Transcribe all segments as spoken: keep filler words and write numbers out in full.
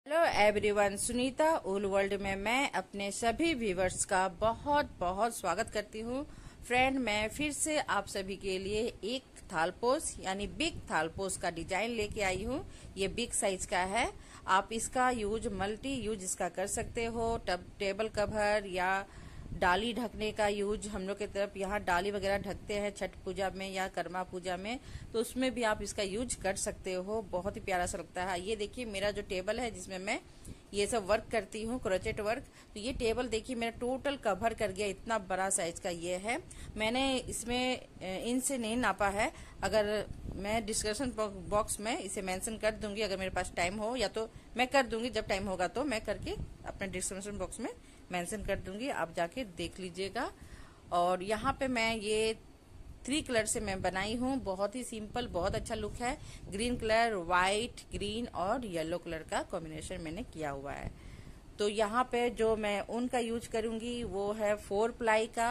Hello everyone, Sunita wool world में मैं अपने सभी व्यूवर्स का बहुत बहुत स्वागत करती हूँ। फ्रेंड, मैं फिर से आप सभी के लिए एक थालपोस यानी बिग थालपोस का डिजाइन लेके आई हूँ। ये बिग साइज का है। आप इसका यूज मल्टी यूज इसका कर सकते हो। टब टेबल कवर या डाली ढकने का यूज, हम लोग की तरफ यहाँ डाली वगैरह ढकते हैं छठ पूजा में या कर्मा पूजा में, तो उसमें भी आप इसका यूज कर सकते हो। बहुत ही प्यारा सा लगता है। ये देखिए मेरा जो टेबल है जिसमें मैं ये सब वर्क करती हूँ, क्रोचेट वर्क। तो ये टेबल देखिए मेरा टोटल कवर कर गया, इतना बड़ा साइज का ये है। मैंने इसमें इंच से नहीं नापा है। अगर मैं डिस्क्रिप्शन बॉक्स में इसे मेंशन कर दूंगी, अगर मेरे पास टाइम हो, या तो मैं कर दूंगी जब टाइम होगा तो मैं करके अपने डिस्क्रिप्शन बॉक्स में मेंशन कर दूंगी, आप जाके देख लीजिएगा। और यहाँ पे मैं ये थ्री कलर से मैं बनाई हूँ। बहुत ही सिंपल, बहुत अच्छा लुक है। ग्रीन कलर, व्हाइट, ग्रीन और येलो कलर का कॉम्बिनेशन मैंने किया हुआ है। तो यहाँ पे जो मैं ऊन का यूज करूंगी वो है फोर प्लाई का,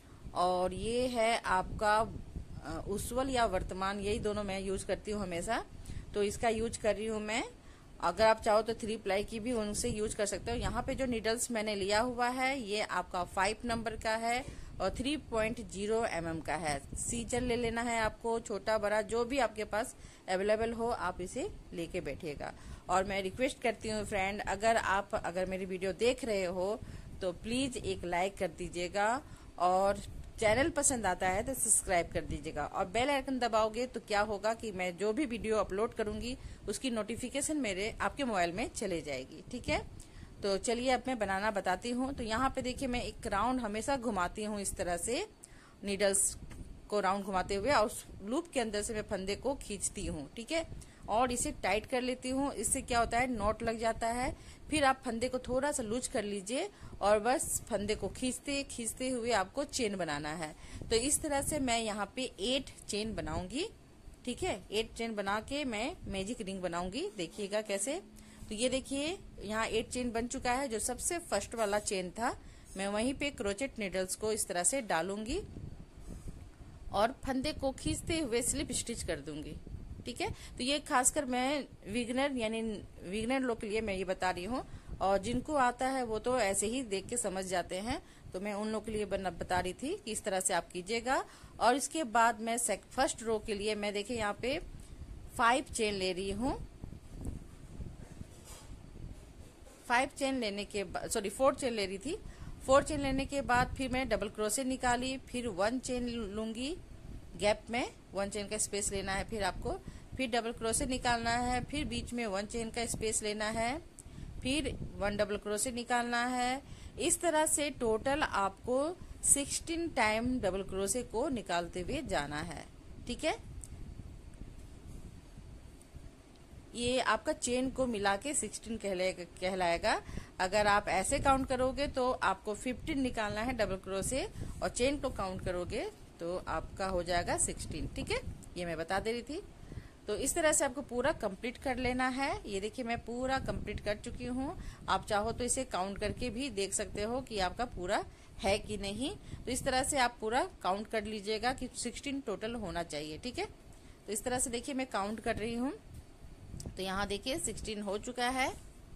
और ये है आपका उज्ज्वल या वर्तमान, यही दोनों मैं यूज करती हूँ हमेशा। तो इसका यूज कर रही हूँ मैं। अगर आप चाहो तो थ्री प्लाई की भी उनसे यूज कर सकते हो। यहाँ पे जो नीडल्स मैंने लिया हुआ है ये आपका फाइव नंबर का है और three point zero M M का है। सीजर ले लेना है आपको, छोटा बड़ा जो भी आपके पास अवेलेबल हो आप इसे लेके बैठिएगा। और मैं रिक्वेस्ट करती हूँ फ्रेंड, अगर आप अगर मेरी वीडियो देख रहे हो तो प्लीज एक लाइक कर दीजिएगा, और चैनल पसंद आता है तो सब्सक्राइब कर दीजिएगा। और बेल आइकन दबाओगे तो क्या होगा कि मैं जो भी वीडियो अपलोड करूंगी उसकी नोटिफिकेशन मेरे आपके मोबाइल में चले जाएगी। ठीक है, तो चलिए अब मैं बनाना बताती हूँ। तो यहाँ पे देखिए मैं एक राउंड हमेशा घुमाती हूँ इस तरह से, नीडल्स को राउंड घुमाते हुए, और उस लूप के अंदर से मैं फंदे को खींचती हूँ। ठीक है, और इसे टाइट कर लेती हूँ। इससे क्या होता है, नॉट लग जाता है। फिर आप फंदे को थोड़ा सा लूज कर लीजिए और बस फंदे को खींचते खींचते हुए आपको चेन बनाना है। तो इस तरह से मैं यहाँ पे एट चेन बनाऊंगी। ठीक है, एट चेन बना के मैं मैजिक रिंग बनाऊंगी। देखिएगा कैसे। तो ये देखिए यहाँ एट चेन बन चुका है। जो सबसे फर्स्ट वाला चेन था मैं वहीं पे क्रोचेट नीडल्स को इस तरह से डालूंगी और फंदे को खींचते हुए स्लिप स्टिच कर दूंगी। ठीक है, तो ये खासकर मैं विगनर यानी विगनर लोग के लिए मैं ये बता रही हूँ, और जिनको आता है वो तो ऐसे ही देख के समझ जाते हैं। तो मैं उन लोग के लिए बता रही थी कि इस तरह से आप कीजिएगा। और इसके बाद मैं फर्स्ट रो के लिए मैं देखिए यहाँ पे फाइव चेन ले रही हूँ। फाइव चेन लेने के बाद, सॉरी फोर चेन ले रही थी। फोर चेन लेने के बाद फिर मैं डबल क्रोशे निकाली, फिर वन चेन लूंगी गैप में, वन चेन का स्पेस लेना है फिर आपको, फिर डबल क्रोशे निकालना है, फिर बीच में वन चेन का स्पेस लेना है, फिर वन डबल क्रोशे निकालना है। इस तरह से टोटल आपको सिक्सटीन टाइम डबल क्रोशे को निकालते हुए जाना है। ठीक है, ये आपका चेन को मिला के सिक्सटीन कहलाएगा। अगर आप ऐसे काउंट करोगे तो आपको फिफ्टीन निकालना है डबल क्रोशे, और चेन को काउंट करोगे तो आपका हो जाएगा सिक्सटीन। ठीक है, ये मैं बता दे रही थी। तो इस तरह से आपको पूरा कंप्लीट कर लेना है। ये देखिए मैं पूरा कंप्लीट कर चुकी हूँ। आप चाहो तो इसे काउंट करके भी देख सकते हो कि आपका पूरा है कि नहीं। तो इस तरह से आप पूरा काउंट कर लीजिएगा कि सिक्सटीन टोटल होना चाहिए। ठीक है, तो इस तरह से देखिए मैं काउंट कर रही हूँ। तो यहाँ देखिए सिक्सटीन हो चुका है।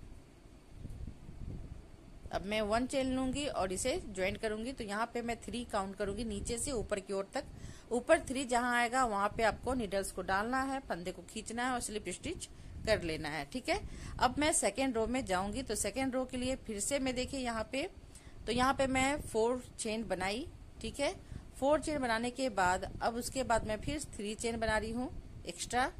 अब मैं वन चेन लूंगी और इसे ज्वाइंट करूंगी। तो यहाँ पे मैं थ्री काउंट करूंगी नीचे से ऊपर की ओर तक। ऊपर थ्री जहां आएगा वहां पे आपको नीडल्स को डालना है, फंदे को खींचना है और स्लिप स्टिच कर लेना है। ठीक है, अब मैं सेकेंड रो में जाऊंगी। तो सेकेंड रो के लिए फिर से मैं देखिए यहाँ पे, तो यहाँ पे मैं फोर चेन बनाई। ठीक है, फोर चेन बनाने के बाद अब उसके बाद मैं फिर थ्री चेन बना रही हूँ एक्स्ट्रा।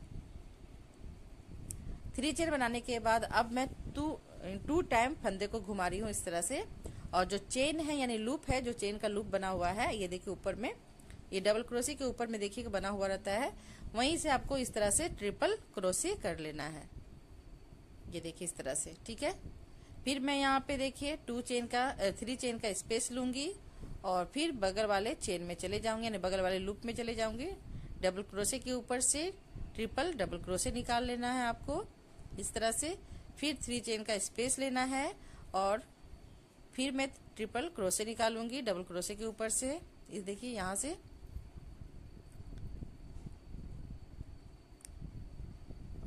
थ्री चेन बनाने के बाद अब मैं टू टू टाइम फंदे को घुमा रही हूँ इस तरह से। और जो चेन है यानी लूप है, जो चेन का लूप बना हुआ है, ये देखिए ऊपर में, ये डबल क्रोशे के ऊपर में देखिए बना हुआ रहता है, वहीं से आपको इस तरह से ट्रिपल क्रोशे कर लेना है। ये देखिए इस तरह से। ठीक है, फिर मैं यहाँ पे देखिए टू चेन का थ्री चेन का स्पेस लूंगी और फिर बगल वाले चेन में चले जाऊंगी, यानी बगल वाले लूप में चले जाऊंगी। डबल क्रोशे के ऊपर से ट्रिपल डबल क्रोशे निकाल लेना है आपको इस तरह से। फिर थ्री चेन का स्पेस लेना है और फिर मैं ट्रिपल क्रोशे निकालूंगी डबल क्रोशे के ऊपर से। इस देखिए यहाँ से,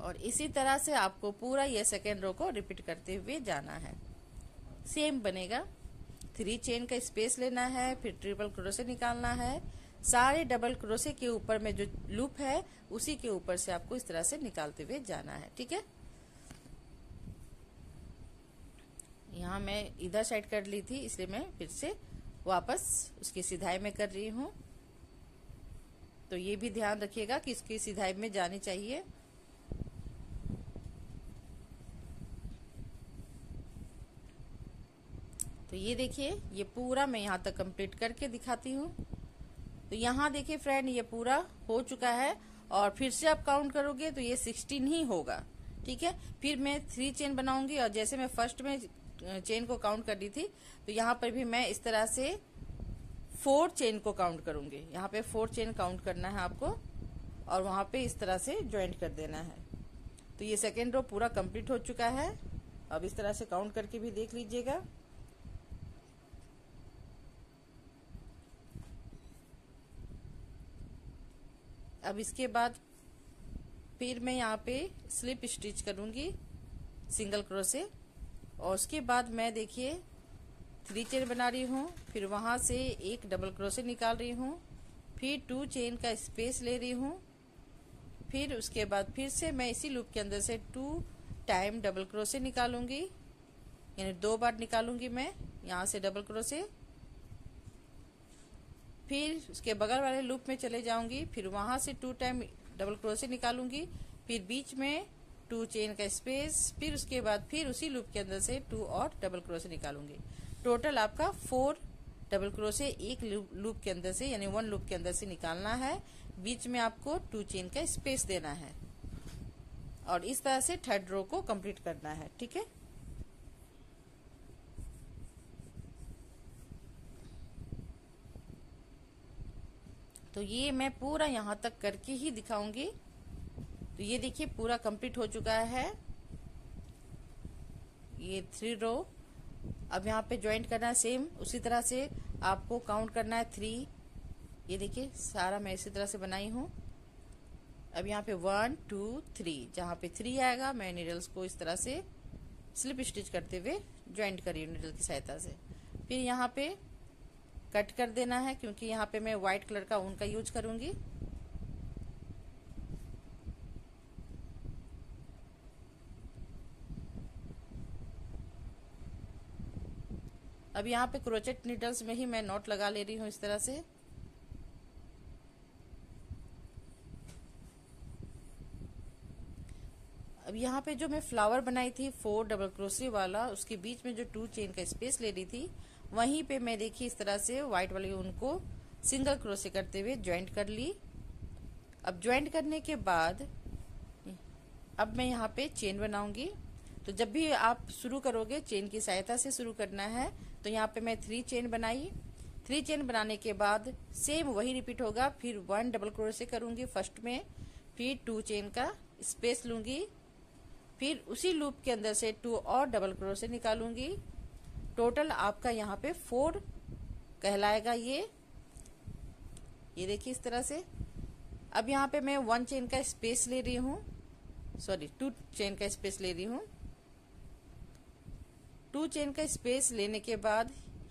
और इसी तरह से आपको पूरा ये सेकेंड रो को रिपीट करते हुए जाना है। सेम बनेगा। थ्री चेन का स्पेस लेना है, फिर ट्रिपल क्रोशे निकालना है। सारे डबल क्रोशे के ऊपर में जो लूप है उसी के ऊपर से आपको इस तरह से निकालते हुए जाना है। ठीक है, यहाँ मैं इधर साइड कर ली थी, इसलिए मैं फिर से वापस उसकी सिधाई में कर रही हूँ। तो ये भी ध्यान रखिएगा कि इसकी सिधाई में जानी चाहिए। तो ये देखिए, ये पूरा मैं यहाँ तक कंप्लीट करके दिखाती हूँ। तो यहाँ देखिए फ्रेंड, ये पूरा हो चुका है और फिर से आप काउंट करोगे तो ये सिक्सटीन ही होगा। ठीक है, फिर मैं थ्री चेन बनाऊंगी और जैसे मैं फर्स्ट में चेन को काउंट कर दी थी तो यहाँ पर भी मैं इस तरह से फोर चेन को काउंट करूंगी। यहाँ पे फोर चेन काउंट करना है आपको और वहां पे इस तरह से ज्वाइंट कर देना है। तो ये सेकेंड रो पूरा कंप्लीट हो चुका है। अब इस तरह से काउंट करके भी देख लीजिएगा। अब इसके बाद फिर मैं यहाँ पे स्लिप स्टिच करूंगी सिंगल क्रोशे और उसके बाद मैं देखिए थ्री चेन बना रही हूँ, फिर वहां से एक डबल क्रोशे निकाल रही हूँ, फिर टू चेन का स्पेस ले रही हूँ, फिर उसके बाद फिर से मैं इसी लूप के अंदर से टू टाइम डबल क्रोशे निकालूंगी, यानी दो बार निकालूंगी मैं यहाँ से डबल क्रोशे। फिर उसके बगल वाले लूप में चले जाऊंगी, फिर वहां से टू टाइम डबल क्रोशे निकालूंगी, फिर बीच में टू चेन का स्पेस, फिर उसके बाद फिर उसी लूप के अंदर से टू और डबल क्रोशे निकालूंगी। टोटल आपका फोर डबल क्रोशे एक लूप के अंदर से, यानी वन लूप के अंदर से निकालना है। बीच में आपको टू चेन का स्पेस देना है और इस तरह से थर्ड रो को कंप्लीट करना है। ठीक है, तो ये मैं पूरा यहाँ तक करके ही दिखाऊंगी। तो ये देखिए पूरा कंप्लीट हो चुका है ये थ्री रो। अब यहाँ पे ज्वाइंट करना है सेम उसी तरह से आपको काउंट करना है थ्री। ये देखिए सारा मैं इसी तरह से बनाई हूँ। अब यहाँ पे वन टू थ्री, जहाँ पे थ्री आएगा मैं नीडल्स को इस तरह से स्लिप स्टिच करते हुए ज्वाइंट करी नीडल की सहायता से। फिर यहाँ पे कट कर देना है क्योंकि यहाँ पे मैं व्हाइट कलर का ऊन का यूज करूंगी। अब यहाँ पे क्रोचेट नीडल्स में ही मैं नॉट लगा ले रही हूँ इस तरह से। अब यहाँ पे जो मैं फ्लावर बनाई थी फोर डबल क्रोशे वाला, उसके बीच में जो टू चेन का स्पेस ले रही थी वहीं पे मैं देखिए इस तरह से व्हाइट वाली ऊन को सिंगल क्रोशे करते हुए ज्वाइंट कर ली। अब ज्वाइंट करने के बाद अब मैं यहाँ पे चेन बनाऊंगी। तो जब भी आप शुरू करोगे चेन की सहायता से शुरू करना है। तो यहाँ पे मैं थ्री चेन बनाई। थ्री चेन बनाने के बाद सेम वही रिपीट होगा। फिर वन डबल क्रोशे करूंगी फर्स्ट में, फिर टू चेन का स्पेस लूंगी, फिर उसी लूप के अंदर से टू और डबल क्रोशे निकालूंगी। टोटल आपका यहाँ पे फोर कहलाएगा ये ये देखिए इस तरह से। अब यहाँ पे मैं वन चेन का स्पेस ले रही हूँ, सॉरी टू चेन का स्पेस ले रही हूँ। टू चेन का स्पेस लेने के बाद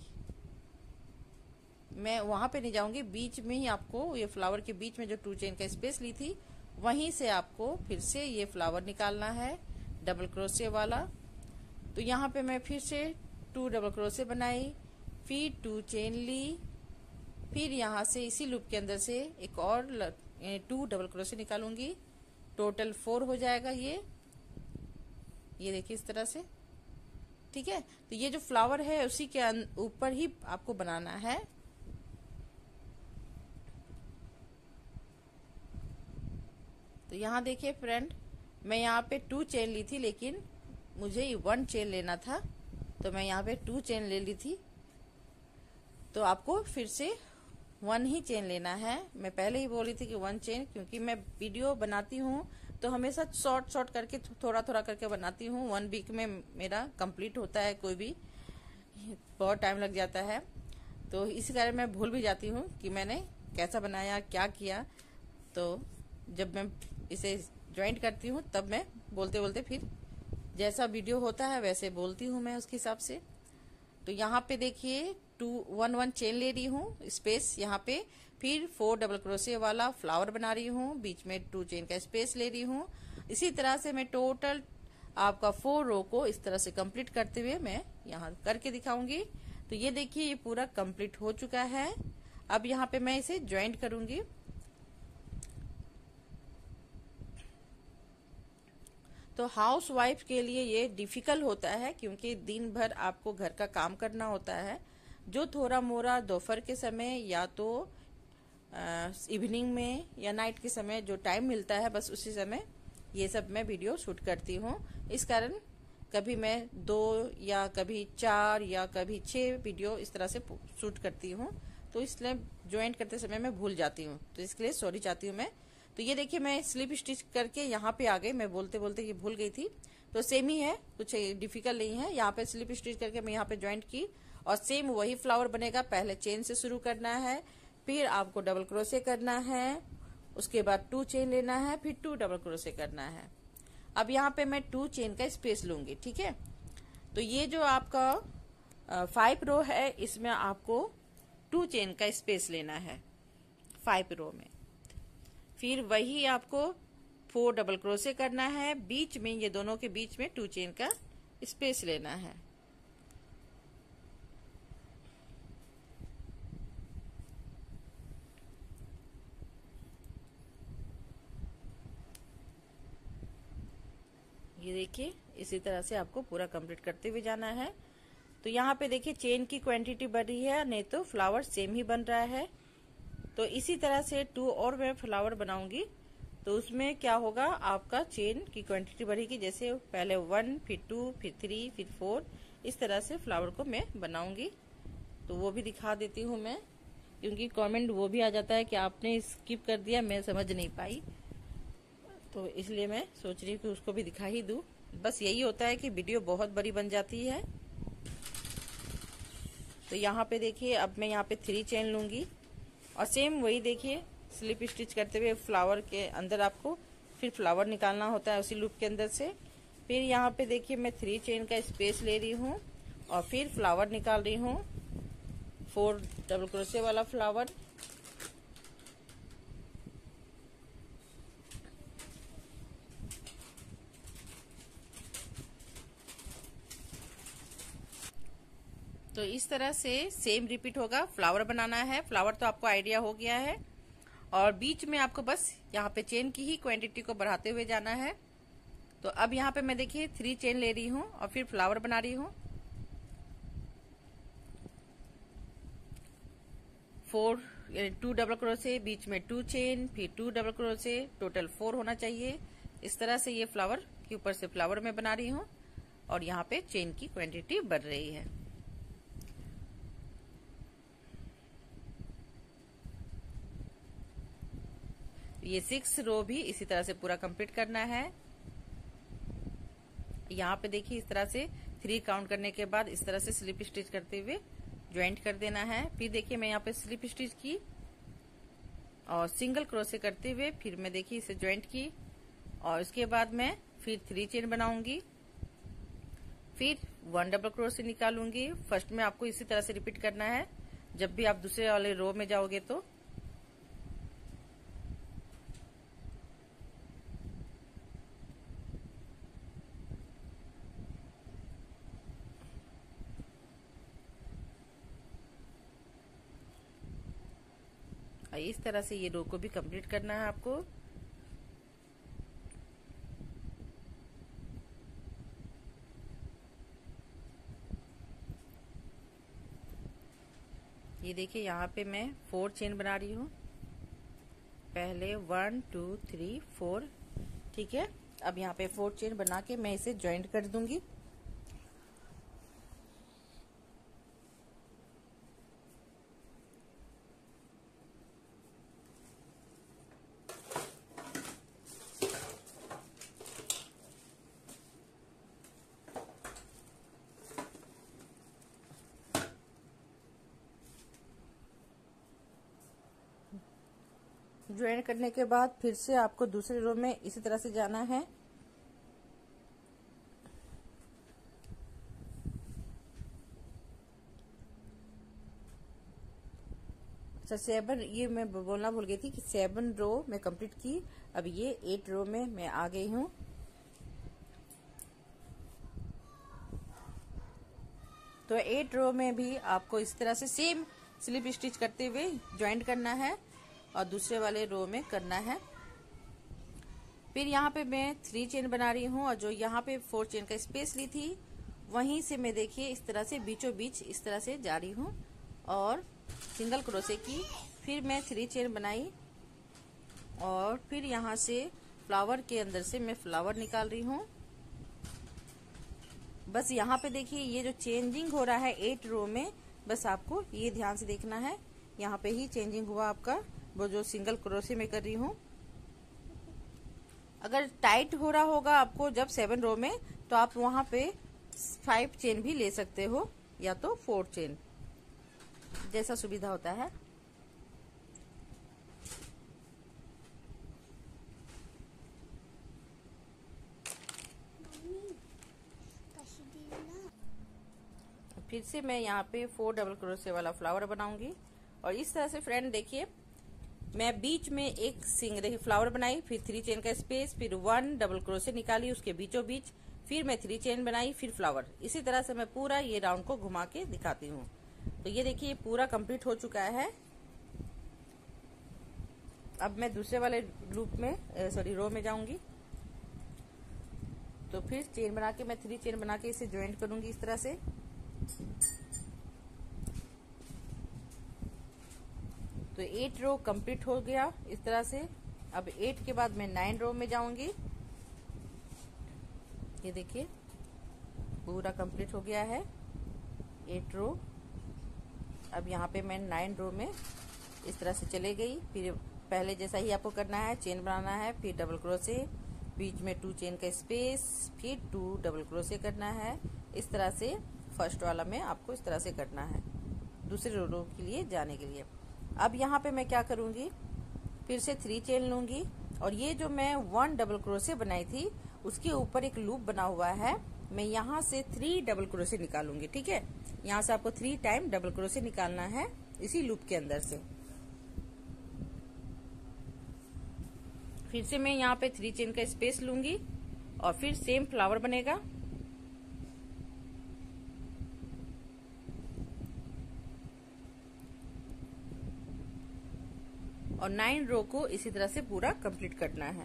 मैं वहां पे नहीं जाऊंगी, बीच में ही आपको ये फ्लावर के बीच में जो टू चेन का स्पेस ली थी वहीं से आपको फिर से ये फ्लावर निकालना है डबल क्रोशे वाला। तो यहाँ पे मैं फिर से टू डबल क्रोशे बनाई, फिर टू चेन ली, फिर यहाँ से इसी लूप के अंदर से एक और टू डबल क्रोशे निकालूंगी। टोटल फोर हो जाएगा ये ये देखिए इस तरह से। ठीक है, तो ये जो फ्लावर है उसी के ऊपर ही आपको बनाना है। तो यहाँ देखिए फ्रेंड, मैं यहाँ पे टू चेन ली थी लेकिन मुझे वन चेन लेना था, तो मैं यहाँ पे टू चेन ले ली थी। तो आपको फिर से वन ही चेन लेना है। मैं पहले ही बोली थी कि वन चेन, क्योंकि मैं वीडियो बनाती हूँ तो हमेशा शॉर्ट शॉर्ट करके थोड़ा थोड़ा करके बनाती हूँ। वन वीक में मेरा कंप्लीट होता है, कोई भी बहुत टाइम लग जाता है, तो इसी कारण मैं भूल भी जाती हूँ कि मैंने कैसा बनाया क्या किया। तो जब मैं इसे ज्वाइंट करती हूँ, तब मैं बोलते बोलते फिर जैसा वीडियो होता है वैसे बोलती हूँ मैं उसके हिसाब से। तो यहाँ पे देखिए टू वन वन चेन ले रही हूँ स्पेस यहाँ पे, फिर फोर डबल क्रोशे वाला फ्लावर बना रही हूँ, बीच में टू चेन का स्पेस ले रही हूँ। इसी तरह से मैं टोटल आपका फोर रो को इस तरह से कंप्लीट करते हुए मैं यहाँ करके दिखाऊंगी। तो ये देखिए ये पूरा कंप्लीट हो चुका है। अब यहाँ पे मैं इसे ज्वाइंट करूंगी। तो हाउस वाइफ के लिए ये डिफिकल्ट होता है, क्योंकि दिन भर आपको घर का काम करना होता है। जो थोड़ा मोरा दोपहर के समय या तो इवनिंग में या नाइट के समय जो टाइम मिलता है, बस उसी समय ये सब मैं वीडियो शूट करती हूँ। इस कारण कभी मैं दो या कभी चार या कभी छह वीडियो इस तरह से शूट करती हूँ, तो इसलिए ज्वाइंट करते समय मैं भूल जाती हूँ, तो इसके लिए सॉरी चाहती हूँ मैं। तो ये देखिए मैं स्लिप स्टिच करके यहाँ पे आ गई, मैं बोलते बोलते ये भूल गई थी। तो सेम ही है, कुछ डिफिकल्ट नहीं है। यहाँ पे स्लिप स्टिच करके मैं यहाँ पे ज्वाइंट की और सेम वही फ्लावर बनेगा। पहले चेन से शुरू करना है, फिर आपको डबल क्रोशे करना है, उसके बाद टू चेन लेना है, फिर टू डबल क्रोशे करना है। अब यहाँ पे मैं टू चेन का स्पेस लूंगी, ठीक है। तो ये जो आपका फाइव रो है, इसमें आपको टू चेन का स्पेस लेना है फाइव रो में। फिर वही आपको फोर डबल क्रोशे करना है, बीच में ये दोनों के बीच में टू चेन का स्पेस लेना है। ये देखिए इसी तरह से आपको पूरा कंप्लीट करते हुए जाना है। तो यहाँ पे देखिए चेन की क्वांटिटी बढ़ रही है, नहीं तो फ्लावर सेम ही बन रहा है। तो इसी तरह से टू और मैं फ्लावर बनाऊंगी, तो उसमें क्या होगा, आपका चेन की क्वांटिटी बढ़ेगी। जैसे पहले वन, फिर टू, फिर थ्री, फिर फोर, इस तरह से फ्लावर को मैं बनाऊंगी। तो वो भी दिखा देती हूँ मैं, क्योंकि कमेंट वो भी आ जाता है कि आपने स्किप कर दिया, मैं समझ नहीं पाई। तो इसलिए मैं सोच रही हूँ कि उसको भी दिखा ही दूं। बस यही होता है कि वीडियो बहुत बड़ी बन जाती है। तो यहाँ पे देखिए अब मैं यहाँ पे थ्री चेन लूंगी और सेम वही देखिए स्लिप स्टिच करते हुए फ्लावर के अंदर आपको फिर फ्लावर निकालना होता है उसी लूप के अंदर से। फिर यहाँ पे देखिए मैं थ्री चेन का स्पेस ले रही हूँ और फिर फ्लावर निकाल रही हूँ, फोर डबल क्रोशे वाला फ्लावर। तो इस तरह से सेम रिपीट होगा। फ्लावर बनाना है, फ्लावर तो आपको आइडिया हो गया है, और बीच में आपको बस यहाँ पे चेन की ही क्वांटिटी को बढ़ाते हुए जाना है। तो अब यहाँ पे मैं देखिए थ्री चेन ले रही हूँ और फिर फ्लावर बना रही हूँ। फोर टू डबल क्रोशे, बीच में टू चेन, फिर two double crochet, total four होना चाहिए। इस तरह से ये फ्लावर के ऊपर से फ्लावर मैं बना रही हूँ और यहाँ पे चेन की क्वांटिटी बढ़ रही है। ये सिक्स रो भी इसी तरह से पूरा कंप्लीट करना है। यहाँ पे देखिए इस तरह से थ्री काउंट करने के बाद इस तरह से स्लिप स्टिच करते हुए ज्वाइंट कर देना है। फिर देखिए मैं यहाँ पे स्लिप स्टिच की और सिंगल क्रोशे करते हुए फिर मैं देखिए इसे ज्वाइंट की और इसके बाद मैं फिर थ्री चेन बनाऊंगी, फिर वन डबल क्रोशे निकालूंगी। फर्स्ट में आपको इसी तरह से रिपीट करना है जब भी आप दूसरे वाले रो में जाओगे। तो इस तरह से ये रो को भी कंप्लीट करना है आपको। ये देखिए यहाँ पे मैं फोर चेन बना रही हूँ, पहले वन टू थ्री फोर, ठीक है। अब यहाँ पे फोर चेन बना के मैं इसे ज्वाइंट कर दूंगी। ज्वाइन करने के बाद फिर से आपको दूसरे रो में इसी तरह से जाना है। अच्छा, सेवन, ये मैं बोलना भूल गई थी कि सेवन रो मैं कंप्लीट की। अब ये एट रो में मैं आ गई हूँ। तो एट रो में भी आपको इस तरह से सेम स्लिप स्टिच करते हुए ज्वाइंट करना है और दूसरे वाले रो में करना है। फिर यहाँ पे मैं थ्री चेन बना रही हूँ और जो यहाँ पे फोर चेन का स्पेस ली थी वहीं से मैं देखिए इस तरह से बीचों बीच इस तरह से जा रही हूँ और सिंगल क्रोशे की। फिर मैं थ्री चेन बनाई और फिर यहाँ से फ्लावर के अंदर से मैं फ्लावर निकाल रही हूँ। बस यहाँ पे देखिए ये जो चेंजिंग हो रहा है एट रो में, बस आपको ये ध्यान से देखना है। यहाँ पे ही चेंजिंग हुआ आपका, वो जो सिंगल क्रोशे में कर रही हूँ। अगर टाइट हो रहा होगा आपको जब सेवन रो में, तो आप वहां पे फाइव चेन भी ले सकते हो या तो फोर चेन, जैसा सुविधा होता है। फिर से मैं यहाँ पे फोर डबल क्रोशे वाला फ्लावर बनाऊंगी और इस तरह से फ्रेंड देखिए मैं बीच में एक सिंग देखिए फ्लावर बनाई, फिर थ्री चेन का स्पेस, फिर वन डबल क्रोशे निकाली उसके बीचों बीच, फिर मैं थ्री चेन बनाई, फिर फ्लावर। इसी तरह से मैं पूरा ये राउंड को घुमा के दिखाती हूँ। तो ये देखिए पूरा कंप्लीट हो चुका है। अब मैं दूसरे वाले लूप में सॉरी रो में जाऊंगी। तो फिर चेन बना के मैं थ्री चेन बना के इसे ज्वाइंट करूंगी इस तरह से। तो एट रो कंप्लीट हो गया इस तरह से। अब एट के बाद मैं नाइन रो में जाऊंगी। ये देखिए पूरा कंप्लीट हो गया है एट रो। अब यहाँ पे मैं नाइन रो में इस तरह से चले गई। फिर पहले जैसा ही आपको करना है, चेन बनाना है, फिर डबल क्रोशे, बीच में टू चेन का स्पेस, फिर टू डबल क्रोशे करना है। इस तरह से फर्स्ट वाला में आपको इस तरह से करना है दूसरे रो रो के लिए जाने के लिए। अब यहाँ पे मैं क्या करूंगी, फिर से थ्री चेन लूंगी और ये जो मैं वन डबल क्रोशे बनाई थी उसके ऊपर एक लूप बना हुआ है, मैं यहाँ से थ्री डबल क्रोशे निकालूंगी। ठीक है, यहाँ से आपको थ्री टाइम डबल क्रोशे निकालना है इसी लूप के अंदर से। फिर से मैं यहाँ पे थ्री चेन का स्पेस लूंगी और फिर सेम फ्लावर बनेगा। और नाइन रो को इसी तरह से पूरा कंप्लीट करना है।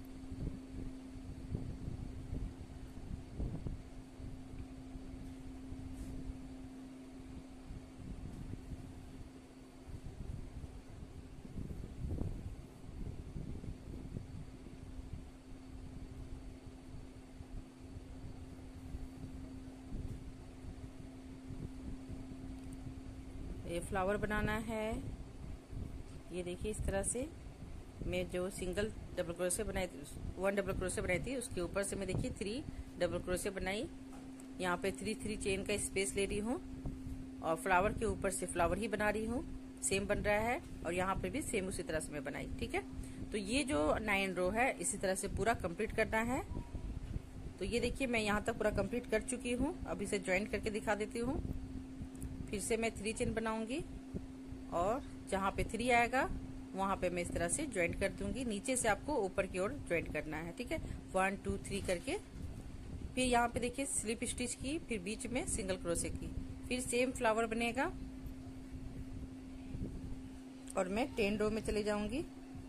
ये फ्लावर बनाना है। ये देखिए इस तरह से मैं जो सिंगल डबल क्रोशे बनाई थी, वन डबल क्रोशे बनाई थी, उसके ऊपर से मैं देखिए थ्री डबल क्रोशे बनाई। यहाँ पे थ्री थ्री चेन का स्पेस ले रही हूँ और फ्लावर के ऊपर से फ्लावर ही बना रही हूँ, सेम बन रहा है। और यहाँ पे भी सेम उसी तरह से मैं बनाई। ठीक है, तो ये जो नाइन रो है इसी तरह से पूरा कंप्लीट करना है। तो ये देखिए मैं यहाँ तक पूरा कंप्लीट कर चुकी हूँ। अब इसे ज्वाइंट करके दिखा देती हूँ। फिर से मैं थ्री चेन बनाऊंगी और जहाँ पे थ्री आएगा वहां पे मैं इस तरह से ज्वाइंट कर दूंगी। नीचे से आपको ऊपर की ओर ज्वाइंट करना है। ठीक है, वन टू थ्री करके। फिर यहाँ पे देखिए स्लिप स्टिच की, फिर बीच में सिंगल क्रोशे की, फिर सेम फ्लावर बनेगा और मैं टेन रो में चली जाऊंगी।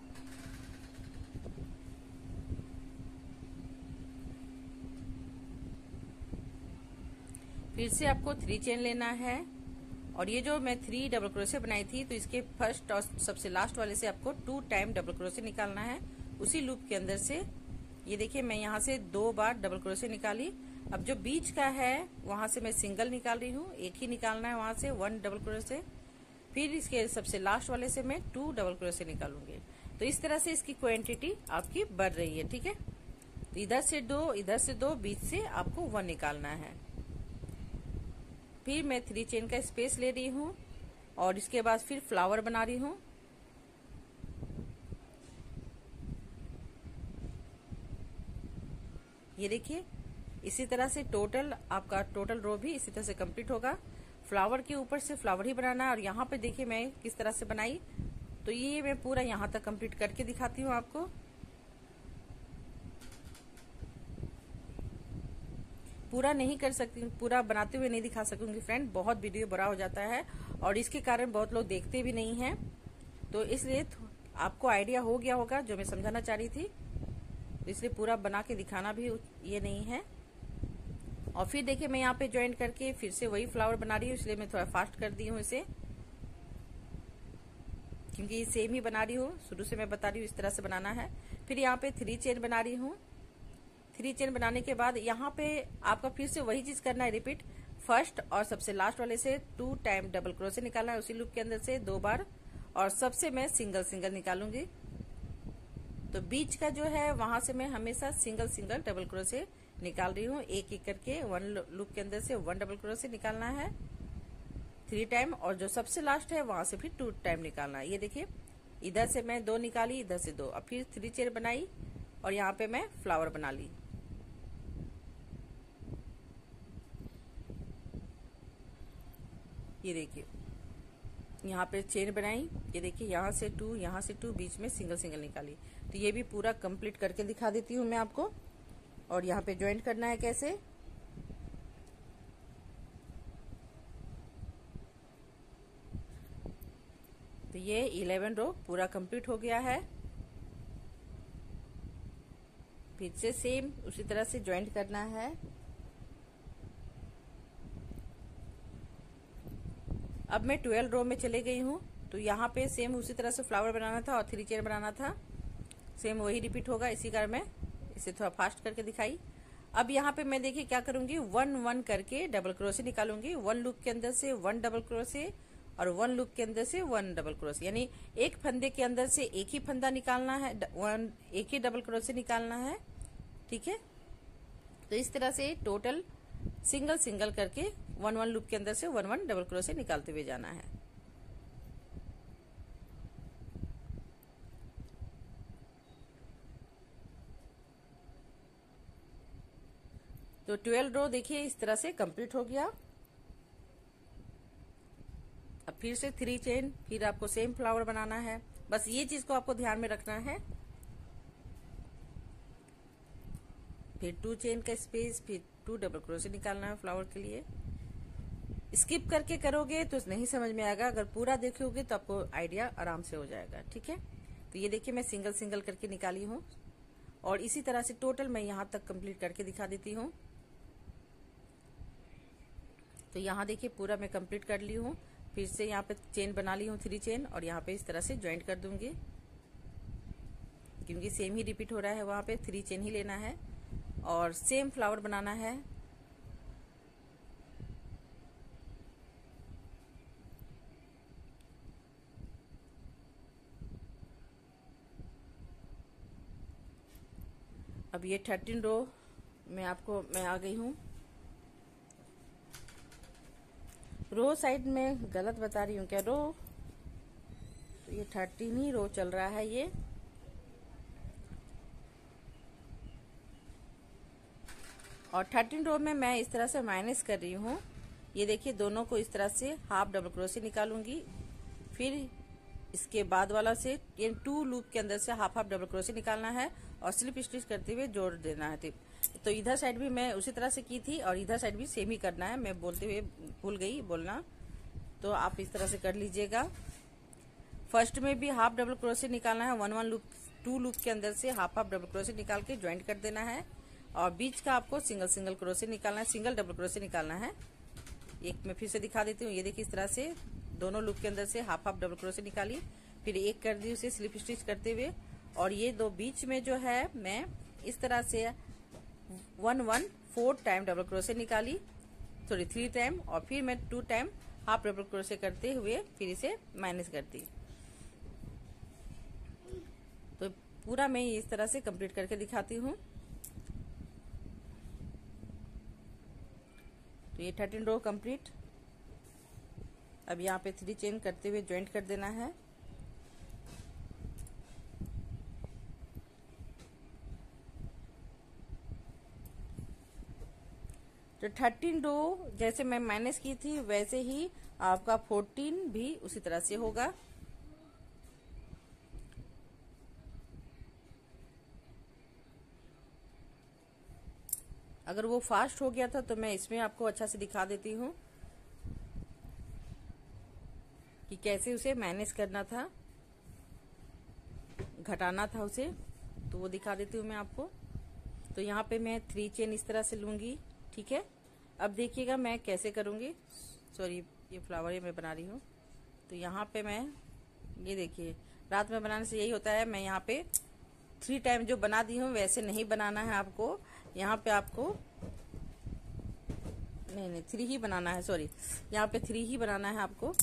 फिर से आपको थ्री चेन लेना है और ये जो मैं थ्री डबल क्रोशे बनाई थी तो इसके फर्स्ट और सबसे लास्ट वाले से आपको टू टाइम डबल क्रोशे निकालना है उसी लूप के अंदर से। ये देखिए मैं यहाँ से दो बार डबल क्रोशे निकाली। अब जो बीच का है वहां से मैं सिंगल निकाल रही हूँ, एक ही निकालना है वहां से वन डबल क्रोशे। फिर इसके सबसे लास्ट वाले से मैं टू डबल क्रोशे निकालूंगी। तो इस तरह से इसकी क्वांटिटी आपकी बढ़ रही है। ठीक है, तो इधर से दो, इधर से दो, बीच से आपको वन निकालना है। फिर मैं थ्री चेन का स्पेस ले रही हूँ और इसके बाद फिर फ्लावर बना रही हूँ। ये देखिए, इसी तरह से टोटल आपका टोटल रो भी इसी तरह से कंप्लीट होगा। फ्लावर के ऊपर से फ्लावर ही बनाना है। और यहाँ पे देखिए मैं किस तरह से बनाई, तो ये मैं पूरा यहाँ तक कंप्लीट करके दिखाती हूँ आपको। पूरा नहीं कर सकती, पूरा बनाते हुए नहीं दिखा सकूंगी फ्रेंड, बहुत वीडियो बड़ा हो जाता है और इसके कारण बहुत लोग देखते भी नहीं हैं। तो इसलिए आपको आइडिया हो गया होगा जो मैं समझाना चाह रही थी, इसलिए पूरा बना के दिखाना भी ये नहीं है। और फिर देखिए मैं यहाँ पे ज्वाइन करके फिर से वही फ्लावर बना रही हूँ, इसलिए मैं थोड़ा फास्ट कर दी हूँ इसे, क्योंकि ये सेम ही बना रही हूँ, शुरू से मैं बता रही हूँ इस तरह से बनाना है। फिर यहाँ पे थ्री चेन बना रही हूँ। थ्री चेन बनाने के बाद यहाँ पे आपका फिर से वही चीज करना है, रिपीट। फर्स्ट और सबसे लास्ट वाले से टू टाइम डबल क्रोशे निकालना है उसी लूप के अंदर से दो बार, और सबसे मैं सिंगल सिंगल निकालूंगी। तो बीच का जो है वहां से मैं हमेशा सिंगल सिंगल डबल क्रोशे निकाल रही हूँ, एक एक करके वन लूप के अंदर से वन डबल क्रोशे निकालना है थ्री टाइम, और जो सबसे लास्ट है वहां से फिर टू टाइम निकालना है। ये देखिए, इधर से मैं दो निकाली, इधर से दो, और फिर थ्री चेन बनाई और यहाँ पे मैं फ्लावर बना ली। ये देखिए यहाँ पे चेन बनाई, ये देखिए यहाँ से टू, यहाँ से टू, बीच में सिंगल सिंगल निकाली। तो ये भी पूरा कंप्लीट करके दिखा देती हूँ मैं आपको। और यहाँ पे ज्वाइंट करना है कैसे, तो ये इलेवन रो पूरा कंप्लीट हो गया है। फिर से सेम उसी तरह से ज्वाइंट करना है। अब मैं ट्वेल्व रो में चले गई हूँ, तो यहाँ पे सेम उसी तरह से फ्लावर बनाना था और थ्री चेन बनाना था, सेम वही रिपीट होगा। इसी कारण मैं इसे थोड़ा फास्ट करके दिखाई। अब यहाँ पे मैं देखिए क्या करूंगी, वन वन करके डबल क्रोशे निकालूंगी। वन लूप के अंदर से वन डबल क्रोशे और वन लूप के अंदर से वन डबल क्रोशे, यानी एक फंदे के अंदर से एक ही फंदा निकालना है, वन एक ही डबल क्रोशे निकालना है, ठीक है। तो इस तरह से टोटल सिंगल सिंगल करके वन वन लूप के अंदर से वन वन डबल क्रोशे निकालते हुए जाना है। तो ट्वेल्व रो देखिए इस तरह से कंप्लीट हो गया। अब फिर से थ्री चेन, फिर आपको सेम फ्लावर बनाना है, बस ये चीज को आपको ध्यान में रखना है। फिर टू चेन का स्पेस, फिर टू डबल क्रोशे निकालना है फ्लावर के लिए। स्किप करके करोगे तो नहीं समझ में आएगा, अगर पूरा देखोगे तो आपको आइडिया आराम से हो जाएगा, ठीक है। तो ये देखिए मैं सिंगल सिंगल करके निकाली हूँ, और इसी तरह से टोटल मैं यहाँ तक कंप्लीट करके दिखा देती हूँ। तो यहाँ देखिए पूरा मैं कंप्लीट कर ली हूँ। फिर से यहाँ पे चेन बना ली हूँ थ्री चेन, और यहाँ पे इस तरह से ज्वाइंट कर दूंगी, क्योंकि सेम ही रिपीट हो रहा है, वहां पे थ्री चेन ही लेना है और सेम फ्लावर बनाना है। अब ये थर्टीन रो में आपको मैं आ गई हूँ। रो साइड में गलत बता रही हूँ क्या रो, तो ये थर्टीन ही रो चल रहा है ये। और थर्टीन रो में मैं इस तरह से माइनस कर रही हूँ। ये देखिए दोनों को इस तरह से हाफ डबल क्रोशे निकालूंगी, फिर इसके बाद वाला से ये टू लूप के अंदर से हाफ हाफ डबल क्रोशे निकालना है और स्लिप स्टिच करते हुए जोड़ देना है। तो इधर साइड भी मैं उसी तरह से की थी और इधर साइड भी सेम ही करना है। मैं बोलते हुए भूल गई बोलना, तो आप इस तरह से कर लीजिएगा। फर्स्ट में भी हाफ डबल क्रोशे निकालना है, one one loop two loop के अंदर से हाफ हाफ डबल क्रोशे निकाल के ज्वाइंट कर देना है, और बीच का आपको सिंगल सिंगल क्रोशे निकालना है, सिंगल डबल क्रोशे निकालना है। एक मैं फिर से दिखा देती हूँ। ये देखिए इस तरह से दोनों लूप के अंदर से हाफ हाफ डबल क्रोशे निकाली, फिर एक कर दी उसे स्लिप स्टिच करते हुए, और ये दो बीच में जो है मैं इस तरह से one one four time double crochet निकाली, सॉरी थ्री टाइम, और फिर मैं two time half double crochet करते हुए फिर इसे माइनस कर दी। तो पूरा मैं इस तरह से कंप्लीट करके दिखाती हूँ। तो ये थर्टीन रो कंप्लीट। अब यहाँ पे थ्री चेन करते हुए ज्वाइंट कर देना है। तो थर्टीन रो जैसे मैं माइनस की थी वैसे ही आपका फोर्टीन भी उसी तरह से होगा। अगर वो फास्ट हो गया था तो मैं इसमें आपको अच्छा से दिखा देती हूँ कि कैसे उसे मैनेज करना था, घटाना था उसे, तो वो दिखा देती हूँ मैं आपको। तो यहाँ पे मैं थ्री चेन इस तरह से लूंगी, ठीक है। अब देखिएगा मैं कैसे करूंगी। सॉरी, ये फ्लावर ये मैं बना रही हूँ। तो यहाँ पे मैं, ये देखिए, रात में बनाने से यही होता है, मैं यहाँ पे थ्री टाइम जो बना दी हूँ वैसे नहीं बनाना है आपको। यहाँ पे आपको नहीं नहीं थ्री ही बनाना है, सॉरी, यहाँ पे थ्री ही बनाना है आपको।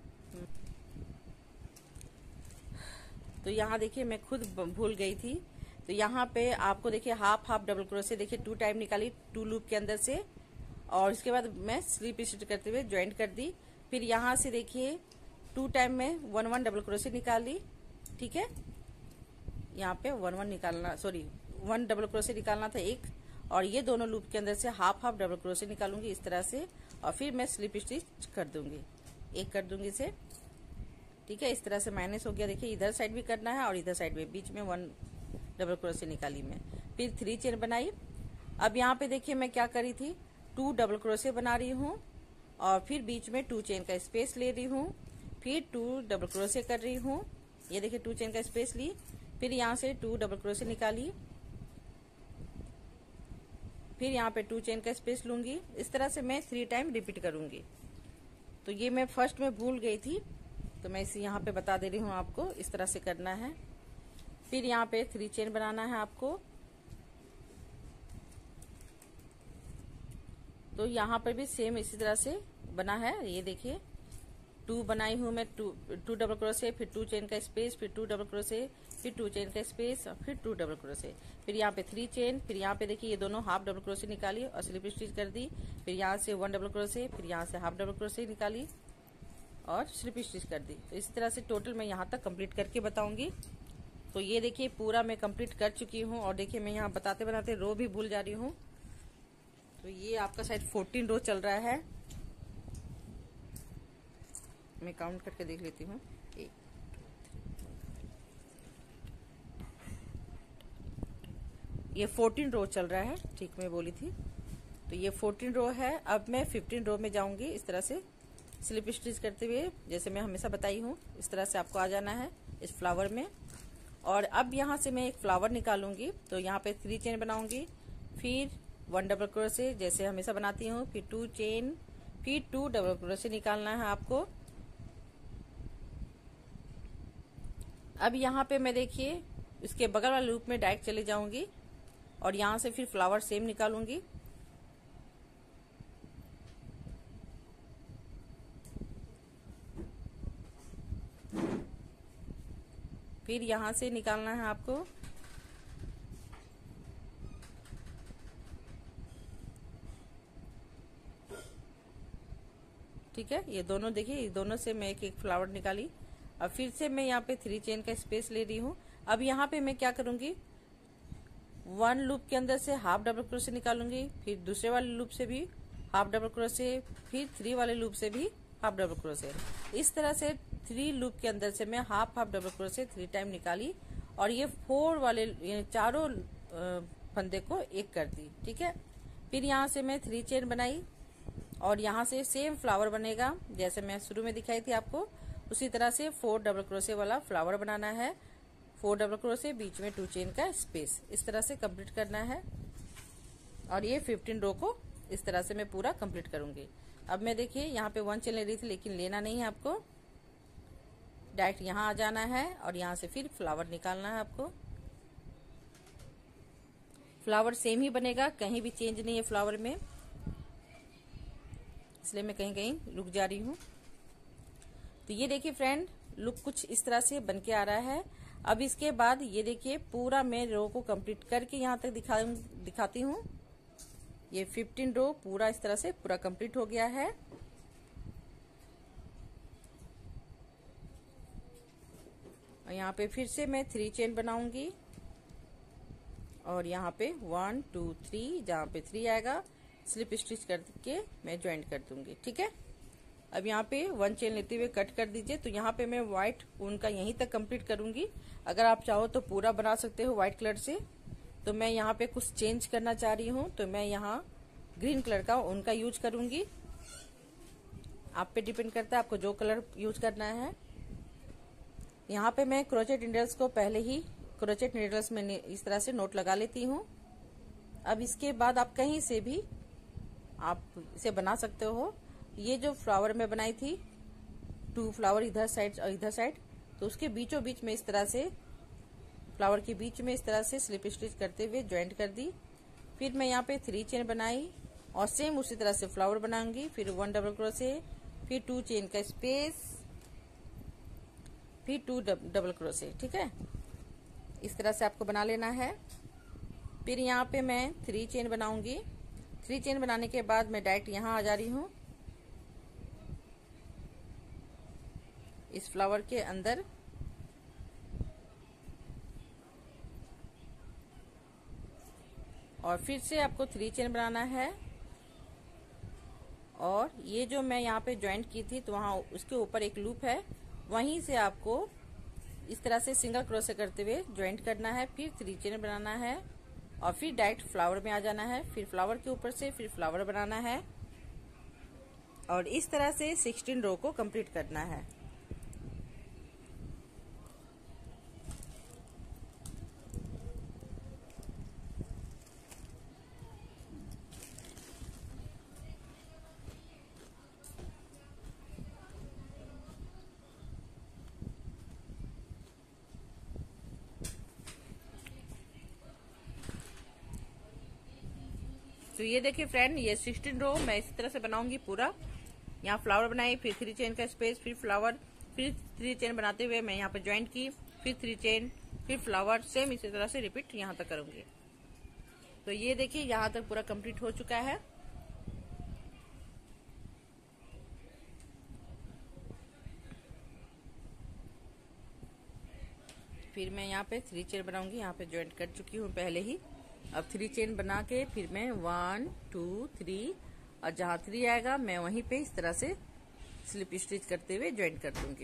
तो यहाँ देखिए मैं खुद भूल गई थी। तो यहाँ पे आपको देखिए हाफ हाफ डबल क्रोशे, देखिए टू टाइम निकाली टू लूप के अंदर से, और इसके बाद मैं स्लिप स्टिच करते हुए ज्वाइंट कर दी। फिर यहाँ से देखिए टू टाइम में वन वन डबल क्रोशे निकाली, ठीक है। यहाँ पे वन वन निकालना, सॉरी वन डबल क्रोशे निकालना था एक, और ये दोनों लूप के अंदर से हाफ हाफ डबल क्रोशे निकालूंगी इस तरह से, और फिर मैं स्लिप स्टिच कर दूंगी, एक कर दूंगी इसे, ठीक है। इस तरह से माइनस हो गया, देखिए इधर साइड भी करना है और इधर साइड में, बीच में वन डबल क्रोशे निकाली मैं, फिर थ्री चेन बनाई। अब यहाँ पे देखिए मैं क्या करी थी, टू डबल क्रोशे बना रही हूँ और फिर बीच में टू चेन का स्पेस ले रही हूँ, फिर टू डबल क्रोशे कर रही हूँ, ये देखिए टू चेन का स्पेस ली, फिर यहाँ से टू डबल क्रोशे निकाली, फिर यहाँ पे टू चेन का स्पेस लूंगी। इस तरह से मैं थ्री टाइम रिपीट करूंगी। तो ये मैं फर्स्ट में भूल गई थी, तो मैं इसे यहाँ पे बता दे रही हूँ आपको, इस तरह से करना है। फिर यहाँ पे थ्री चेन बनाना है आपको। तो यहाँ पर भी सेम इसी तरह से बना है, ये देखिए टू बनाई हूँ मैं, टू टू डबल क्रोशे, फिर टू चेन का स्पेस, फिर टू डबल क्रोशे, फिर टू चेन का स्पेस, फिर टू डबल क्रोशे, फिर यहाँ पे थ्री चेन, फिर यहाँ पे देखिए ये दोनों हाफ डबल क्रोशे निकाली और स्लिप स्टिच कर दी, फिर यहाँ से वन डबल क्रोशे, फिर यहाँ से हाफ डबल क्रोशे निकाली और स्लिप स्टिच कर दी। तो इसी तरह से टोटल मैं यहाँ तक कंप्लीट करके बताऊंगी। तो ये देखिए पूरा मैं कंप्लीट कर चुकी हूँ, और देखिए मैं यहाँ बताते बताते रो भी भूल जा रही हूँ। तो ये आपका शायद फोर्टीन रो चल रहा है, मैं काउंट करके देख लेती हूँ। एक, ये फोर्टीन रो चल रहा है, ठीक मैं बोली थी। तो ये फोर्टीन रो है। अब मैं फिफ्टीन रो में जाऊंगी, इस तरह से स्लिप स्टिच करते हुए, जैसे मैं हमेशा बताई हूँ इस तरह से आपको आ जाना है इस फ्लावर में। और अब यहाँ से मैं एक फ्लावर निकालूंगी, तो यहाँ पे थ्री चेन बनाऊंगी, फिर वन डबल क्रोशे जैसे हमेशा बनाती हूँ, फिर टू चेन, फिर टू डबल क्रोशे निकालना है आपको। अब यहाँ पे मैं देखिए इसके बगल वाले लूप में डायरेक्ट चले जाऊंगी और यहाँ से फिर फ्लावर सेम निकालूंगी। फिर यहाँ से निकालना है आपको, ठीक है। ये दोनों देखिए, ये दोनों से मैं एक एक फ्लावर निकाली। अब फिर से मैं यहाँ पे थ्री चेन का स्पेस ले रही हूँ। अब यहाँ पे मैं क्या करूंगी, वन लूप के अंदर से हाफ डबल क्रोशे निकालूंगी, फिर दूसरे वाले लूप से भी हाफ डबल क्रोशे, फिर थ्री वाले लूप से भी हाफ डबल क्रोशे। इस तरह से थ्री लूप के अंदर से मैं half half double crochet three time निकाली, और ये फोर वाले ये चारों फंदे को एक कर दी, ठीक है। फिर यहाँ से मैं थ्री चेन बनाई और यहाँ से सेम फ्लावर बनेगा जैसे मैं शुरू में दिखाई थी आपको, उसी तरह से फोर डबल क्रोशे वाला फ्लावर बनाना है। फोर डबल क्रोशे, बीच में टू चेन का स्पेस, इस तरह से कंप्लीट करना है। और ये फिफ्टीन रो को इस तरह से मैं पूरा कंप्लीट करूंगी। अब मैं देखिए यहाँ पे वन चेन ले रही थी, लेकिन लेना नहीं है आपको, डायरेक्ट यहाँ आ जाना है और यहाँ से फिर फ्लावर निकालना है आपको। फ्लावर सेम ही बनेगा, कहीं भी चेंज नहीं है फ्लावर में, इसलिए मैं कहीं कहीं रुक जा रही हूँ। तो ये देखिए फ्रेंड, लुक कुछ इस तरह से बन के आ रहा है। अब इसके बाद ये देखिए पूरा मैं रो को कंप्लीट करके यहाँ तक दिखा दिखाती हूँ। ये फिफ्टीन रो पूरा इस तरह से पूरा कंप्लीट हो गया है। और यहाँ पे फिर से मैं थ्री चेन बनाऊंगी और यहाँ पे वन टू थ्री, जहाँ पे थ्री आएगा स्लिप स्टिच करके मैं ज्वाइंट कर दूंगी। ठीक है, अब यहाँ पे वन चेन लेते हुए कट कर दीजिए। तो यहाँ पे मैं व्हाइट ऊन का यहीं तक कंप्लीट करूंगी। अगर आप चाहो तो पूरा बना सकते हो व्हाइट कलर से, तो मैं यहाँ पे कुछ चेंज करना चाह रही हूँ, तो मैं यहाँ ग्रीन कलर का ऊन का यूज करूंगी। आप पे डिपेंड करता है आपको जो कलर यूज करना है। यहाँ पे मैं क्रोचेट नीडल्स को पहले ही क्रोचेट नीडल्स में इस तरह से नोट लगा लेती हूँ। अब इसके बाद आप कहीं से भी आप इसे बना सकते हो। ये जो फ्लावर में बनाई थी, टू फ्लावर इधर साइड और इधर साइड, तो उसके बीचों बीच में इस तरह से फ्लावर के बीच में इस तरह से स्लिप स्टिच करते हुए ज्वाइंट कर दी। फिर मैं यहाँ पे थ्री चेन बनाई और सेम उसी तरह से फ्लावर बनाऊंगी। फिर वन डबल क्रोशे, फिर टू चेन का स्पेस, फिर टू डबल क्रोशे। ठीक है, इस तरह से आपको बना लेना है। फिर यहाँ पे मैं थ्री चेन बनाऊंगी। थ्री चेन बनाने के बाद मैं डायरेक्ट यहाँ आ जा रही हूँ इस फ्लावर के अंदर, और फिर से आपको थ्री चेन बनाना है। और ये जो मैं यहाँ पे ज्वाइंट की थी तो वहां उसके ऊपर एक लूप है, वहीं से आपको इस तरह से सिंगल क्रोशे करते हुए ज्वाइंट करना है। फिर थ्री चेन बनाना है और फिर डायरेक्ट फ्लावर में आ जाना है। फिर फ्लावर के ऊपर से फिर फ्लावर बनाना है और इस तरह से सिक्सटीन रो को कंप्लीट करना है। तो ये देखिए फ्रेंड, ये सिक्सटीन रो मैं इसी तरह से बनाऊंगी पूरा। यहाँ फ्लावर बनाई, फिर थ्री चेन का स्पेस, फिर फ्लावर, फिर थ्री चेन बनाते हुए मैं यहाँ पे ज्वाइंट की, फिर थ्री चेन, फिर फ्लावर, सेम इसी तरह से रिपीट यहाँ तक करूंगी। तो ये देखिए यहाँ तक पूरा कंप्लीट हो चुका है। फिर मैं यहाँ पे थ्री चेन बनाऊंगी, यहाँ पे ज्वाइंट कर चुकी हूँ पहले ही। अब थ्री चेन बना के फिर मैं वन टू थ्री, और जहां थ्री आएगा मैं वहीं पे इस तरह से स्लिप स्टिच करते हुए ज्वाइंट कर दूंगी।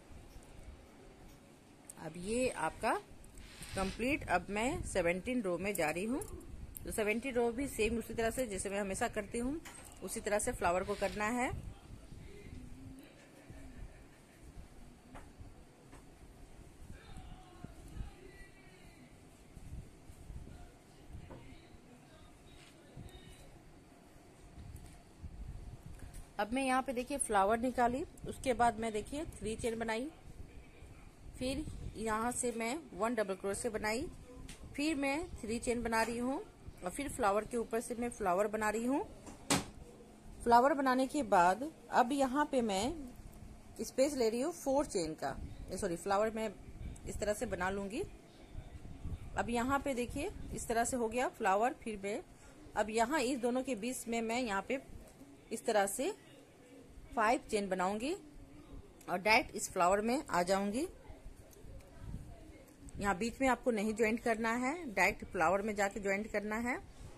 अब ये आपका कंप्लीट। अब मैं सेवनटीन रो में जा रही हूँ। तो सेवनटीन रो भी सेम उसी तरह से जैसे मैं हमेशा करती हूँ उसी तरह से फ्लावर को करना है। अब मैं यहाँ पे देखिए फ्लावर निकाली, उसके बाद मैं देखिए थ्री चेन बनाई, फिर यहाँ से मैं वन डबल क्रोशे बनाई, फिर मैं थ्री चेन बना रही हूँ और फिर फ्लावर के ऊपर से मैं फ्लावर बना रही हूँ। फ्लावर बनाने के बाद अब यहाँ पे मैं स्पेस ले रही हूँ फोर चेन का, सॉरी फ्लावर मैं इस तरह से बना लूंगी। अब यहाँ पे देखिए इस तरह से हो गया फ्लावर। फिर मैं अब यहाँ इस दोनों के बीच में मैं यहाँ पे इस तरह से फाइव चेन बनाऊंगी और डायरेक्ट इस फ्लावर में आ जाऊंगी। यहाँ बीच में आपको नहीं ज्वाइंट करना है, डायरेक्ट फ्लावर में जाके ज्वाइंट करना है।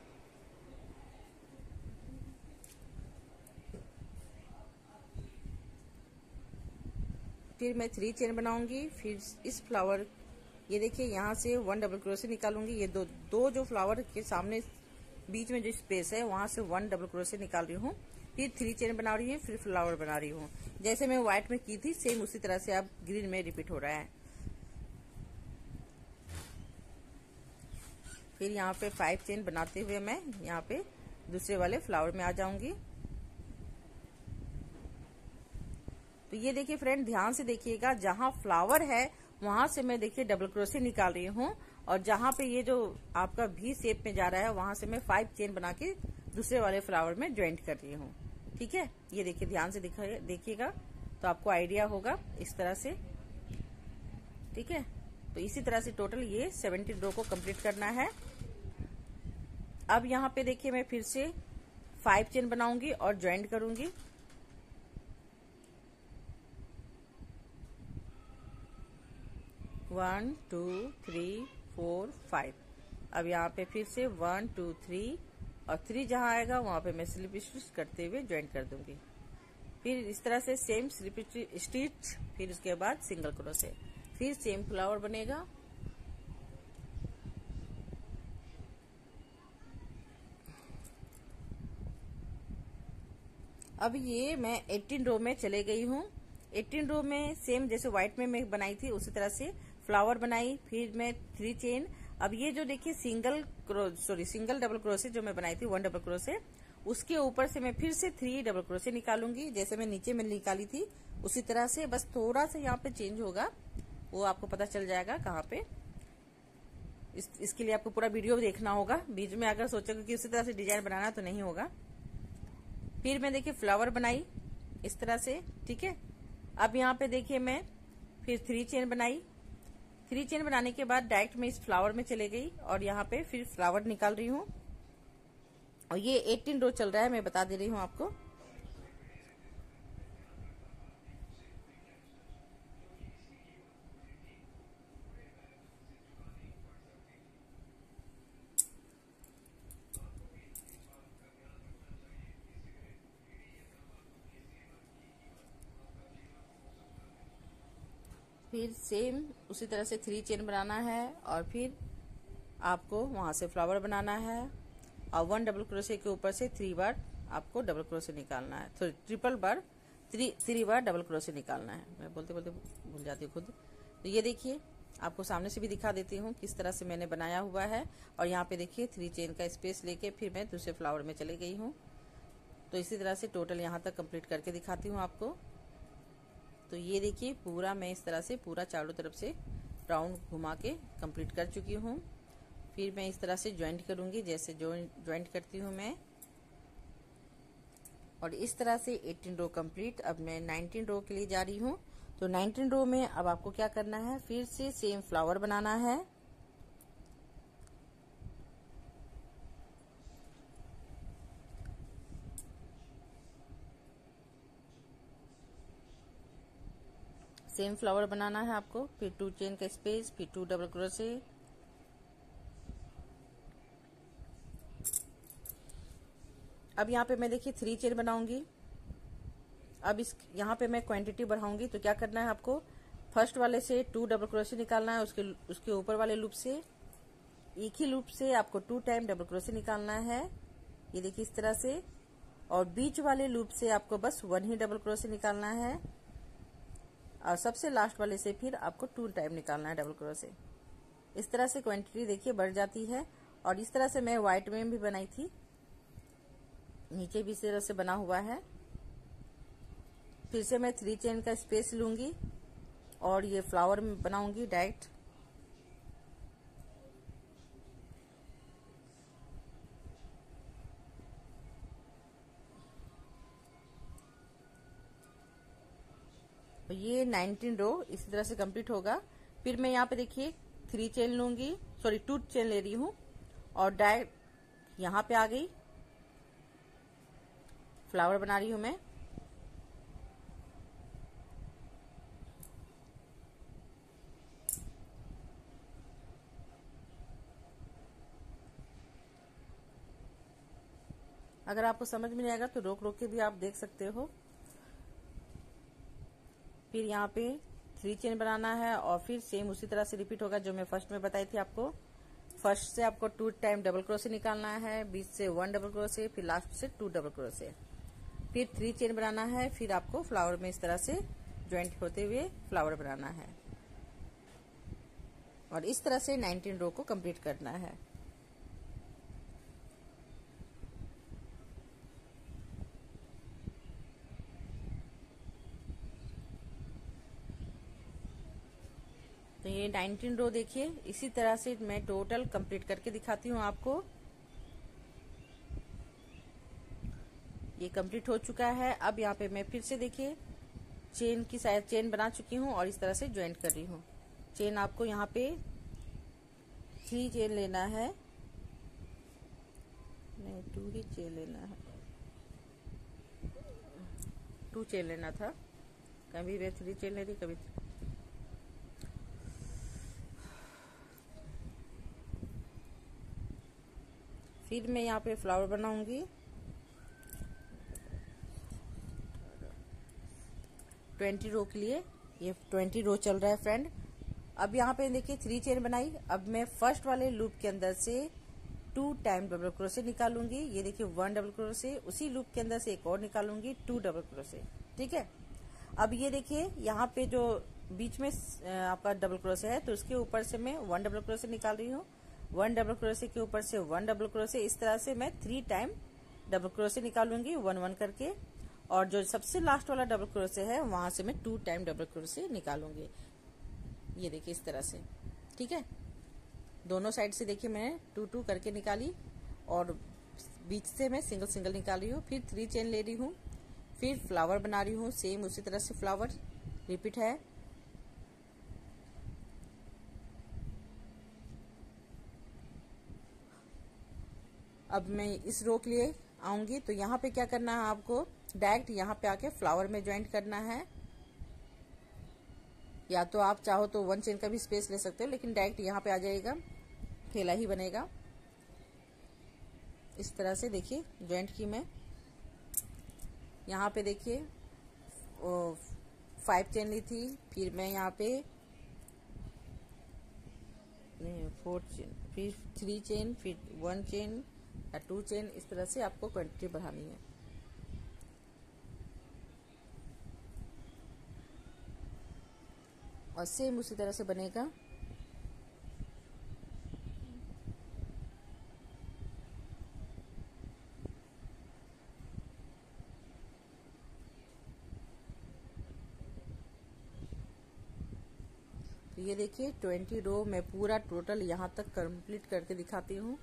फिर मैं थ्री चेन बनाऊंगी, फिर इस फ्लावर, ये देखिए यहाँ से वन डबल क्रोशे निकालूंगी। ये दो दो जो फ्लावर के सामने बीच में जो स्पेस है वहां से वन डबल क्रोशे निकाल रही हूँ, फिर थ्री चेन बना रही हूँ, फिर फ्लावर बना रही हूँ। जैसे मैं व्हाइट में की थी सेम उसी तरह से अब ग्रीन में रिपीट हो रहा है। फिर यहाँ पे फाइव चेन बनाते हुए मैं यहाँ पे दूसरे वाले फ्लावर में आ जाऊंगी। तो ये देखिए फ्रेंड, ध्यान से देखिएगा, जहां फ्लावर है वहां से मैं देखिए डबल क्रोशे निकाल रही हूँ और जहां पे ये जो आपका भी शेप में जा रहा है वहां से मैं फाइव चेन बना के दूसरे वाले फ्लावर में ज्वाइंट कर रही हूँ। ठीक है, ये देखिए ध्यान से देखिएगा तो आपको आइडिया होगा इस तरह से। ठीक है, तो इसी तरह से टोटल ये सेवनटीन रो को कंप्लीट करना है। अब यहाँ पे देखिए मैं फिर से फाइव चेन बनाऊंगी और ज्वाइंट करूंगी। One two three four five. अब यहाँ पे फिर से वन टू थ्री और थ्री जहां आएगा वहां पे मैं स्लिप स्टिच करते हुए ज्वाइंट कर दूंगी। फिर इस तरह से सेम स्लिप स्टिच, फिर उसके बाद सिंगल क्रोशे, फिर सेम फ्लावर बनेगा। अब ये मैं अठारह रो में चले गई हूँ। अठारह रो में सेम जैसे व्हाइट में मैं बनाई थी उसी तरह से फ्लावर बनाई, फिर मैं थ्री चेन। अब ये जो देखिए single sorry single double crochet जो मैं बनाई थी वन डबल क्रोशे, उसके ऊपर से मैं फिर से थ्री डबल क्रोशे निकालूंगी जैसे मैं नीचे में निकाली थी उसी तरह से। बस थोड़ा सा यहाँ पे चेंज होगा, वो आपको पता चल जाएगा कहाँ पे। इस, इसके लिए आपको पूरा वीडियो देखना होगा, बीच में अगर सोचोगे कि उसी तरह से डिजाइन बनाना तो नहीं होगा। फिर मैं देखिए फ्लावर बनाई इस तरह से, ठीक है। अब यहाँ पे देखिए मैं फिर थ्री चेन बनाई, थ्री चेन बनाने के बाद डायरेक्ट मैं इस फ्लावर में चले गई और यहाँ पे फिर फ्लावर निकाल रही हूँ। और ये अठारह रो चल रहा है, मैं बता दे रही हूँ आपको। फिर सेम उसी तरह से थ्री चेन बनाना है और फिर आपको वहां से फ्लावर बनाना है और वन डबल क्रोशे के ऊपर से थ्री बार आपको डबल क्रोशे निकालना है, सॉरी ट्रिपल बार थ्री थ्री बार डबल क्रोशे निकालना है। मैं बोलते बोलते भूल जाती हूँ खुद। तो ये देखिए आपको सामने से भी दिखा देती हूँ किस तरह से मैंने बनाया हुआ है। और यहाँ पे देखिए थ्री चेन का स्पेस लेके फिर मैं दूसरे फ्लावर में चली गई हूँ। तो इसी तरह से टोटल यहाँ तक कंप्लीट करके दिखाती हूँ आपको। तो ये देखिए पूरा मैं इस तरह से पूरा चारों तरफ से राउंड घुमा के कंप्लीट कर चुकी हूँ। फिर मैं इस तरह से ज्वाइंट करूंगी जैसे ज्वाइंट करती हूँ मैं। और इस तरह से अठारह रो कंप्लीट। अब मैं उन्नीस रो के लिए जा रही हूँ। तो उन्नीस रो में अब आपको क्या करना है, फिर से सेम फ्लावर बनाना है। सेम फ्लावर बनाना है आपको, फिर टू चेन का स्पेस, फिर टू डबल क्रोशे। अब यहाँ पे मैं देखिए थ्री चेन बनाऊंगी। अब इस यहाँ पे मैं क्वांटिटी बढ़ाऊंगी। तो क्या करना है आपको, फर्स्ट वाले से टू डबल क्रोशे निकालना है, उसके उसके ऊपर वाले लूप से एक ही लूप से आपको टू टाइम डबल क्रोशे निकालना है, ये देखिए इस तरह से। और बीच वाले लूप से आपको बस वन ही डबल क्रोशे निकालना है और सबसे लास्ट वाले से फिर आपको टू टाइम निकालना है डबल क्रोशे। इस तरह से क्वांटिटी देखिए बढ़ जाती है। और इस तरह से मैं व्हाइट में भी बनाई थी, नीचे भी इस तरह से बना हुआ है। फिर से मैं थ्री चेन का स्पेस लूंगी और ये फ्लावर में बनाऊंगी डायरेक्ट। तो ये उन्नीस रो इसी तरह से कंप्लीट होगा। फिर मैं यहाँ पे देखिए थ्री चेन लूंगी, सॉरी टू चेन ले रही हूँ और डायरेक्ट यहाँ पे आ गई, फ्लावर बना रही हूं मैं। अगर आपको समझ में नहीं आएगा तो रोक रोक के भी आप देख सकते हो। फिर यहाँ पे थ्री चेन बनाना है और फिर सेम उसी तरह से रिपीट होगा जो मैं फर्स्ट में बताई थी आपको। फर्स्ट से आपको टू टाइम डबल क्रोशे निकालना है, बीच से वन डबल क्रोशे, फिर लास्ट से टू डबल क्रोशे, फिर थ्री चेन बनाना है। फिर आपको फ्लावर में इस तरह से ज्वाइंट होते हुए फ्लावर बनाना है और इस तरह से उन्नीस रो को कंप्लीट करना है। तो ये उन्नीस रो देखिए इसी तरह से मैं टोटल कंप्लीट करके दिखाती हूँ आपको। ये कंप्लीट हो चुका है। अब यहाँ पे मैं फिर से देखिए चेन की साइड चेन बना चुकी हूँ और इस तरह से ज्वाइंट कर रही हूँ। चेन आपको यहाँ पे थ्री चेन लेना है, नहीं टू ही चेन लेना है, टू चेन लेना था। कभी मैं थ्री चेन ले रही, कभी फिर मैं यहाँ पे फ्लावर बनाऊंगी। ट्वेंटी रो के लिए ये ट्वेंटी रो चल रहा है फ्रेंड। अब यहाँ पे देखिए थ्री चेन बनाई। अब मैं फर्स्ट वाले लूप के अंदर से टू टाइम डबल क्रोशे निकालूंगी। ये देखिए वन डबल क्रोशे, उसी लूप के अंदर से एक और निकालूंगी, टू डबल क्रोशे। ठीक है। अब ये देखिए यहाँ पे जो बीच में आपका डबल क्रोशे है तो उसके ऊपर से मैं वन डबल क्रोशे निकाल रही हूँ। वन डबल क्रोशे के ऊपर से वन डबल क्रोशे, इस तरह से मैं थ्री टाइम डबल क्रोशे निकालूंगी वन वन करके। और जो सबसे लास्ट वाला डबल क्रोशे है वहां से मैं टू टाइम डबल क्रोशे निकालूंगी। ये देखिए इस तरह से। ठीक है। दोनों साइड से देखिए मैंने टू टू करके निकाली और बीच से मैं सिंगल सिंगल निकाल रही हूँ। फिर थ्री चेन ले रही हूँ, फिर फ्लावर बना रही हूँ। सेम उसी तरह से फ्लावर रिपीट है। अब मैं इस रो के लिए आऊंगी तो यहाँ पे क्या करना है आपको, डायरेक्ट यहाँ पे आके फ्लावर में ज्वाइंट करना है। या तो आप चाहो तो वन चेन का भी स्पेस ले सकते हो, लेकिन डायरेक्ट यहाँ पे आ जाएगा, थैला ही बनेगा। इस तरह से देखिए ज्वाइंट की मैं। यहाँ पे देखिए फाइव चेन ली थी, फिर मैं यहाँ पे फोर चेन, फिर थ्री चेन, फिर वन चेन या टू चेन, इस तरह से आपको क्वांटिटी बढ़ानी है। और सेम उसी तरह से बनेगा। तो ये देखिए ट्वेंटी रो मैं पूरा टोटल यहाँ तक कंप्लीट करके दिखाती हूँ।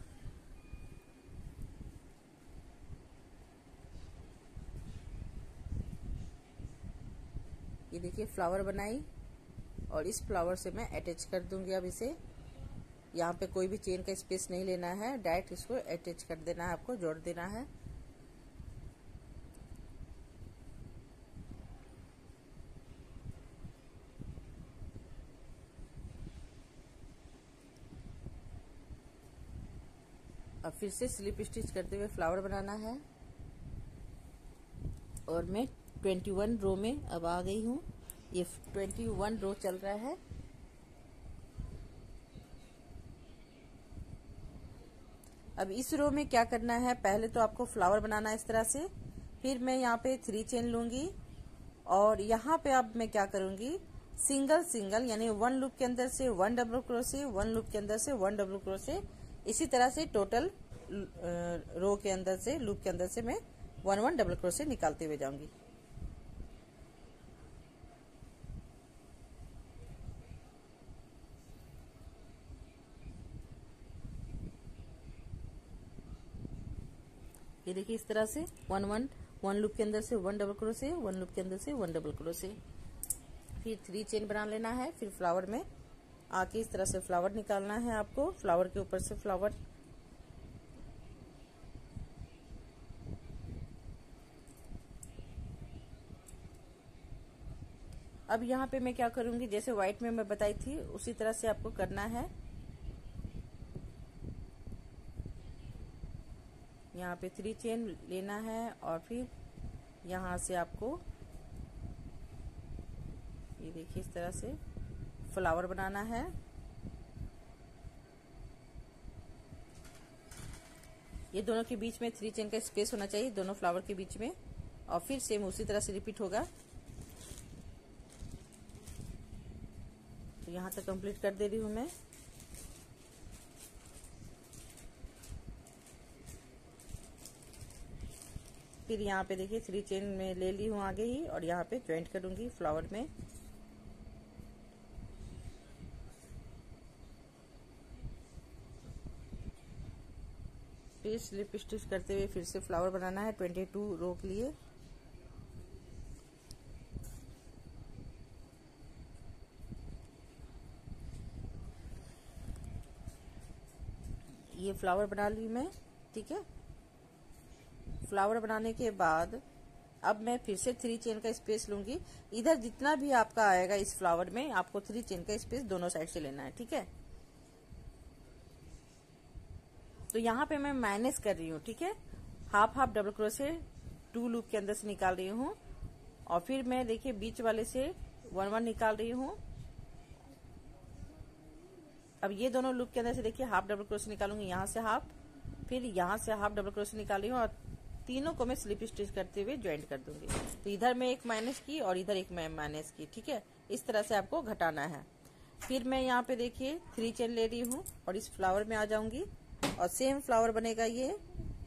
ये देखिए फ्लावर बनाई और इस फ्लावर से मैं अटैच कर दूंगी। अब इसे यहाँ पे कोई भी चेन का स्पेस नहीं लेना है, डायरेक्ट इसको अटैच कर देना है, आपको जोड़ देना है। अब फिर से स्लिप स्टिच करते हुए फ्लावर बनाना है। और मैं ट्वेंटी वन रो में अब आ गई हूँ। ये ट्वेंटी वन रो चल रहा है। अब इस रो में क्या करना है, पहले तो आपको फ्लावर बनाना है इस तरह से। फिर मैं यहाँ पे थ्री चेन लूंगी और यहाँ पे अब मैं क्या करूंगी, सिंगल सिंगल यानी वन लूप के अंदर से one double crochet, one loop के अंदर से वन डबल क्रोशे, इसी तरह से टोटल रो के अंदर से, लूप के अंदर से मैं वन वन डबल क्रोशे निकालते हुए जाऊंगी। ये देखिए इस तरह से वन वन वन लूप के अंदर से one double crochet, one loop के अंदर से वन डबल क्रोशे, फिर थ्री चेन बना लेना है। फिर फ्लावर में आके इस तरह से फ्लावर निकालना है आपको, फ्लावर के ऊपर से फ्लावर। अब यहाँ पे मैं क्या करूंगी, जैसे व्हाइट में मैं बताई थी उसी तरह से आपको करना है। यहाँ पे थ्री चेन लेना है और फिर यहाँ से आपको ये देखिए इस तरह से फ्लावर बनाना है। ये दोनों के बीच में थ्री चेन का स्पेस होना चाहिए, दोनों फ्लावर के बीच में। और फिर सेम उसी तरह से रिपीट होगा। तो यहाँ तक कंप्लीट कर दे रही हूँ मैं। फिर यहाँ पे देखिए थ्री चेन में ले ली हूँ आगे ही और यहाँ पे ज्वाइंट करूंगी फ्लावर में। फिर स्लिप स्टिच करते हुए फिर से फ्लावर बनाना है ट्वेंटी टू रो के लिए। ये फ्लावर बना ली मैं। ठीक है। फ्लावर बनाने के बाद अब मैं फिर से थ्री चेन का स्पेस लूंगी। इधर जितना भी आपका आएगा इस फ्लावर में आपको थ्री चेन का स्पेस दोनों साइड से लेना है। ठीक है। तो यहाँ पे मैं माइनस कर रही हूँ, ठीक है। Half half double crochet two loop के अंदर से निकाल रही हूँ और फिर मैं देखिए बीच वाले से वन वन निकाल रही हूँ। अब ये दोनों लूप के अंदर से देखिए हाफ डबल क्रोशे निकालूंगी, यहाँ से हाफ, फिर यहाँ से हाफ डबल क्रोशे निकाल रही हूँ और तीनों को मैं स्लिप स्टिच करते हुए ज्वाइंट कर दूंगी। तो इधर मैं एक माइनस की और इधर एक मैं माइनस की, ठीक है। इस तरह से आपको घटाना है। फिर मैं यहाँ पे देखिए थ्री चेन ले रही हूँ और इस फ्लावर में आ जाऊंगी और सेम फ्लावर बनेगा ये।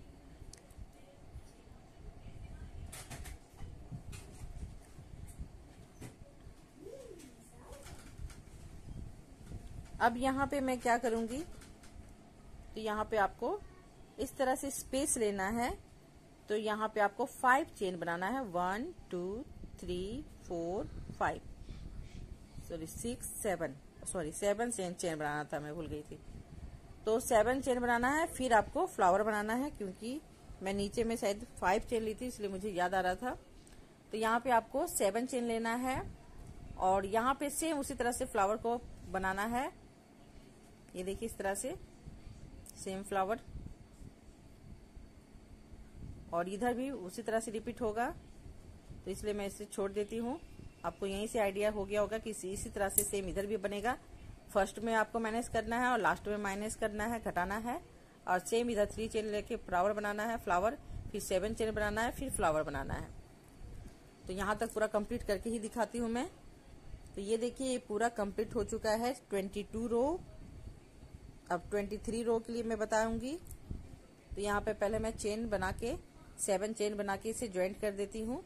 अब यहाँ पे मैं क्या करूंगी, तो यहाँ पे आपको इस तरह से स्पेस लेना है। तो यहाँ पे आपको फाइव चेन बनाना है, one two three four five, sorry six seven, sorry seven chain chain बनाना था, मैं भूल गई थी। तो सेवन चेन बनाना है, फिर आपको फ्लावर बनाना है, क्योंकि मैं नीचे में शायद फाइव चेन ली थी इसलिए मुझे याद आ रहा था। तो यहाँ पे आपको सेवन चेन लेना है और यहाँ पे सेम उसी तरह से फ्लावर को बनाना है। ये देखिए इस तरह से सेम फ्लावर, और इधर भी उसी तरह से रिपीट होगा। तो इसलिए मैं इसे छोड़ देती हूँ। आपको यहीं से आइडिया हो गया होगा कि इसी तरह से सेम इधर भी बनेगा। फर्स्ट में आपको माइनस करना है और लास्ट में माइनस करना है, घटाना है, और सेम इधर थ्री चेन लेके फ्लावर बनाना है, फ्लावर, फिर सेवन चेन बनाना है, फिर फ्लावर बनाना है। तो यहाँ तक पूरा कंप्लीट करके ही दिखाती हूँ मैं। तो ये देखिए ये पूरा कंप्लीट हो चुका है, ट्वेंटी टू रो। अब ट्वेंटी थ्री रो के लिए मैं बताऊंगी। तो यहाँ पे पहले मैं चेन बना के सेवन चेन बना के इसे ज्वाइंट कर देती हूँ।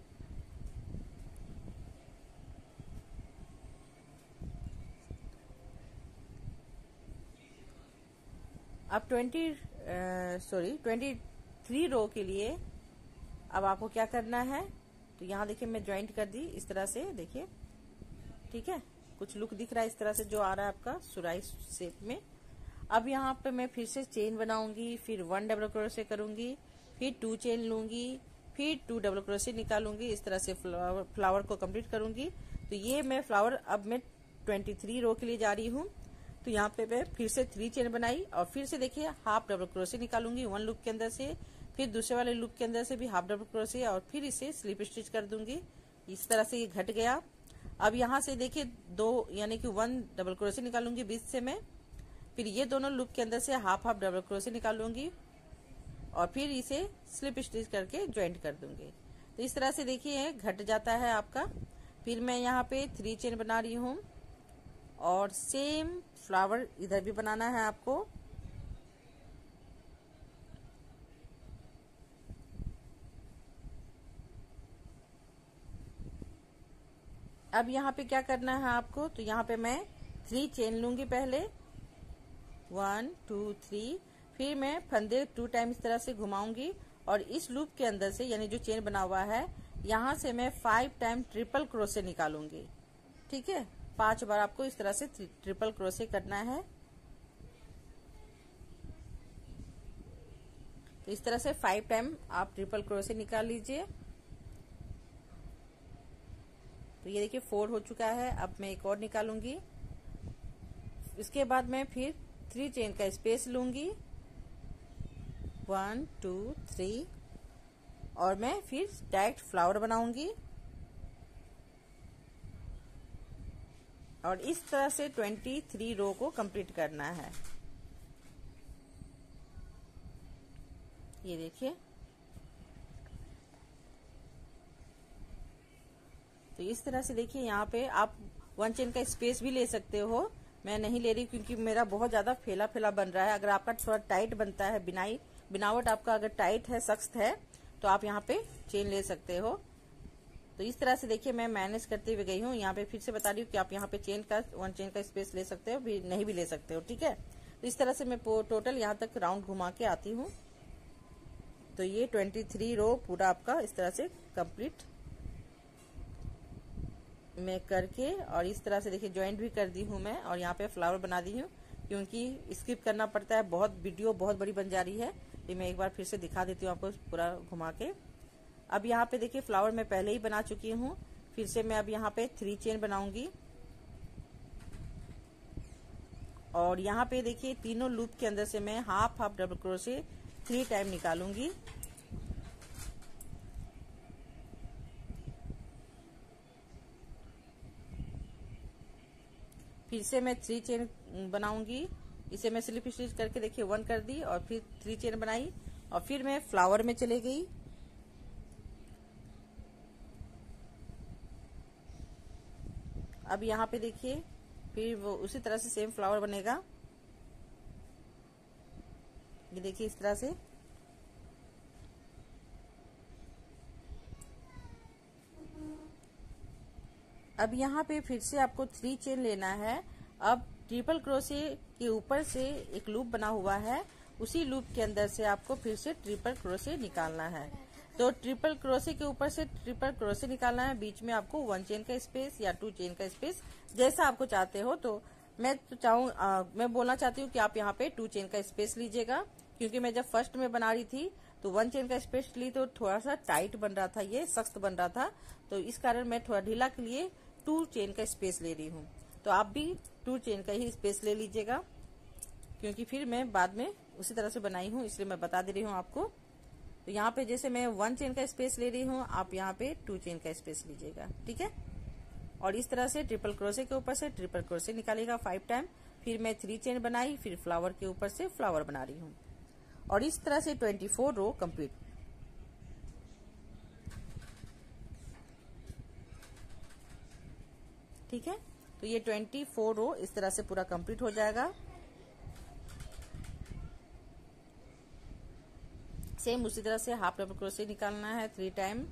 अब twenty sorry twenty three row के लिए अब आपको क्या करना है, तो यहाँ देखिए मैं ज्वाइंट कर दी इस तरह से, देखिए ठीक है, कुछ लुक दिख रहा है इस तरह से जो आ रहा है आपका सुराई शेप में। अब यहाँ पे मैं फिर से चेन बनाऊंगी, फिर वन डबल क्रोशे करूंगी, फिर टू चेन लूंगी, फिर टू डबल क्रोशे निकालूंगी, इस तरह से फ्लावर फ्लावर को कंप्लीट करूंगी। तो ये मैं फ्लावर अब मैं ट्वेंटी थ्री रो के लिए जा रही हूँ। तो यहाँ पे मैं फिर से थ्री चेन बनाई और फिर से देखिए हाफ डबल क्रोशे निकालूंगी वन लूप के अंदर से, फिर दूसरे वाले लूप के अंदर से भी हाफ डबल क्रोशे और फिर इसे स्लिप स्टिच कर दूंगी। इस तरह से ये घट गया। अब यहाँ से देखिए दो यानी कि वन डबल क्रोशे निकालूंगी बीच से मैं, फिर ये दोनों लूप के अंदर से हाफ हाफ डबल क्रोशे निकालूंगी और फिर इसे स्लिप स्टिच करके ज्वाइंट कर दूंगी। तो इस तरह से देखिए घट जाता है आपका। फिर मैं यहाँ पे थ्री चेन बना रही हूँ और सेम फ्लावर इधर भी बनाना है आपको। अब यहाँ पे क्या करना है आपको, तो यहाँ पे मैं थ्री चेन लूंगी पहले, वन टू थ्री, फिर मैं फंदे टू टाइम इस तरह से घुमाऊंगी और इस लूप के अंदर से यानी जो चेन बना हुआ है यहाँ से मैं फाइव टाइम ट्रिपल क्रोशे निकालूंगी, ठीक है। पांच बार आपको इस तरह से ट्रिपल क्रोशे करना है। तो इस तरह से फाइव टाइम आप ट्रिपल क्रोशे निकाल लीजिए। तो ये देखिए फोर हो चुका है। अब मैं एक और निकालूंगी। इसके बाद मैं फिर थ्री चेन का स्पेस लूंगी, वन टू थ्री, और मैं फिर डायरेक्ट फ्लावर बनाऊंगी और इस तरह से ट्वेंटी थ्री रो को कंप्लीट करना है। ये देखिए, तो इस तरह से देखिए यहाँ पे आप वन चेन का स्पेस भी ले सकते हो। मैं नहीं ले रही क्योंकि मेरा बहुत ज्यादा फैला फैला बन रहा है। अगर आपका थोड़ा टाइट बनता है, बिनाई बिनावट आपका अगर टाइट है, सख्त है, तो आप यहाँ पे चेन ले सकते हो। तो इस तरह से देखिए मैं मैनेज करते हुए गई हूँ। यहाँ पे फिर से बता रही हूँ कि आप यहाँ पे चेन का वन चेन का स्पेस ले सकते हो, भी नहीं भी ले सकते हो, ठीक है। तो इस तरह से मैं टोटल यहाँ तक राउंड घुमा के आती हूँ। तो ये ट्वेंटी थ्री रो पूरा आपका इस तरह से कंप्लीट मैं करके, और इस तरह से देखिए ज्वाइंट भी कर दी हूँ मैं और यहाँ पे फ्लावर बना दी हूँ, क्योंकि स्किप करना पड़ता है, बहुत वीडियो बहुत बड़ी बन जा रही है। ये मैं एक बार फिर से दिखा देती हूँ आपको पूरा घुमा के। अब यहाँ पे देखिए फ्लावर मैं पहले ही बना चुकी हूँ। फिर से मैं अब यहाँ पे थ्री चेन बनाऊंगी और यहाँ पे देखिए तीनों लूप के अंदर से मैं half half double crochet three time निकालूंगी। फिर से मैं थ्री चेन बनाऊंगी। इसे मैं स्लिप स्टिच करके देखिए वन कर दी और फिर थ्री चेन बनाई और फिर मैं फ्लावर में चले गई। अब यहाँ पे देखिए फिर वो उसी तरह से सेम फ्लावर बनेगा। ये देखिए इस तरह से। अब यहाँ पे फिर से आपको थ्री चेन लेना है। अब ट्रिपल क्रोशे के ऊपर से एक लूप बना हुआ है, उसी लूप के अंदर से आपको फिर से ट्रिपल क्रोशे निकालना है। तो ट्रिपल क्रोशे के ऊपर से ट्रिपल क्रोशे निकालना है। बीच में आपको वन चेन का स्पेस या टू चेन का स्पेस जैसा आपको चाहते हो। तो मैं तो चाहूँ मैं बोलना चाहती हूँ कि आप यहाँ पे टू चेन का स्पेस लीजिएगा, क्योंकि मैं जब फर्स्ट में बना रही थी तो वन चेन का स्पेस ली तो थोड़ा सा टाइट बन रहा था, ये सख्त बन रहा था। तो इस कारण मैं थोड़ा ढीला के लिए टू चेन का स्पेस ले रही हूँ। तो आप भी टू चेन का ही स्पेस ले लीजिएगा, क्योंकि फिर मैं बाद में उसी तरह से बनाई हूँ, इसलिए मैं बता दे रही हूँ आपको। तो यहाँ पे जैसे मैं वन चेन का स्पेस ले रही हूँ, आप यहाँ पे टू चेन का स्पेस लीजिएगा, ठीक है। और इस तरह से ट्रिपल क्रोशे के ऊपर से ट्रिपल क्रोशे निकालेगा फाइव टाइम। फिर मैं थ्री चेन बनाई, फिर फ्लावर के ऊपर से फ्लावर बना रही हूँ और इस तरह से ट्वेंटी फोर रो कंप्लीट। ठीक है, तो ये ट्वेंटी फोर रो इस तरह से पूरा कंप्लीट हो जाएगा। सेम उसी तरह से हाफ डबल क्रोशे निकालना है थ्री टाइम।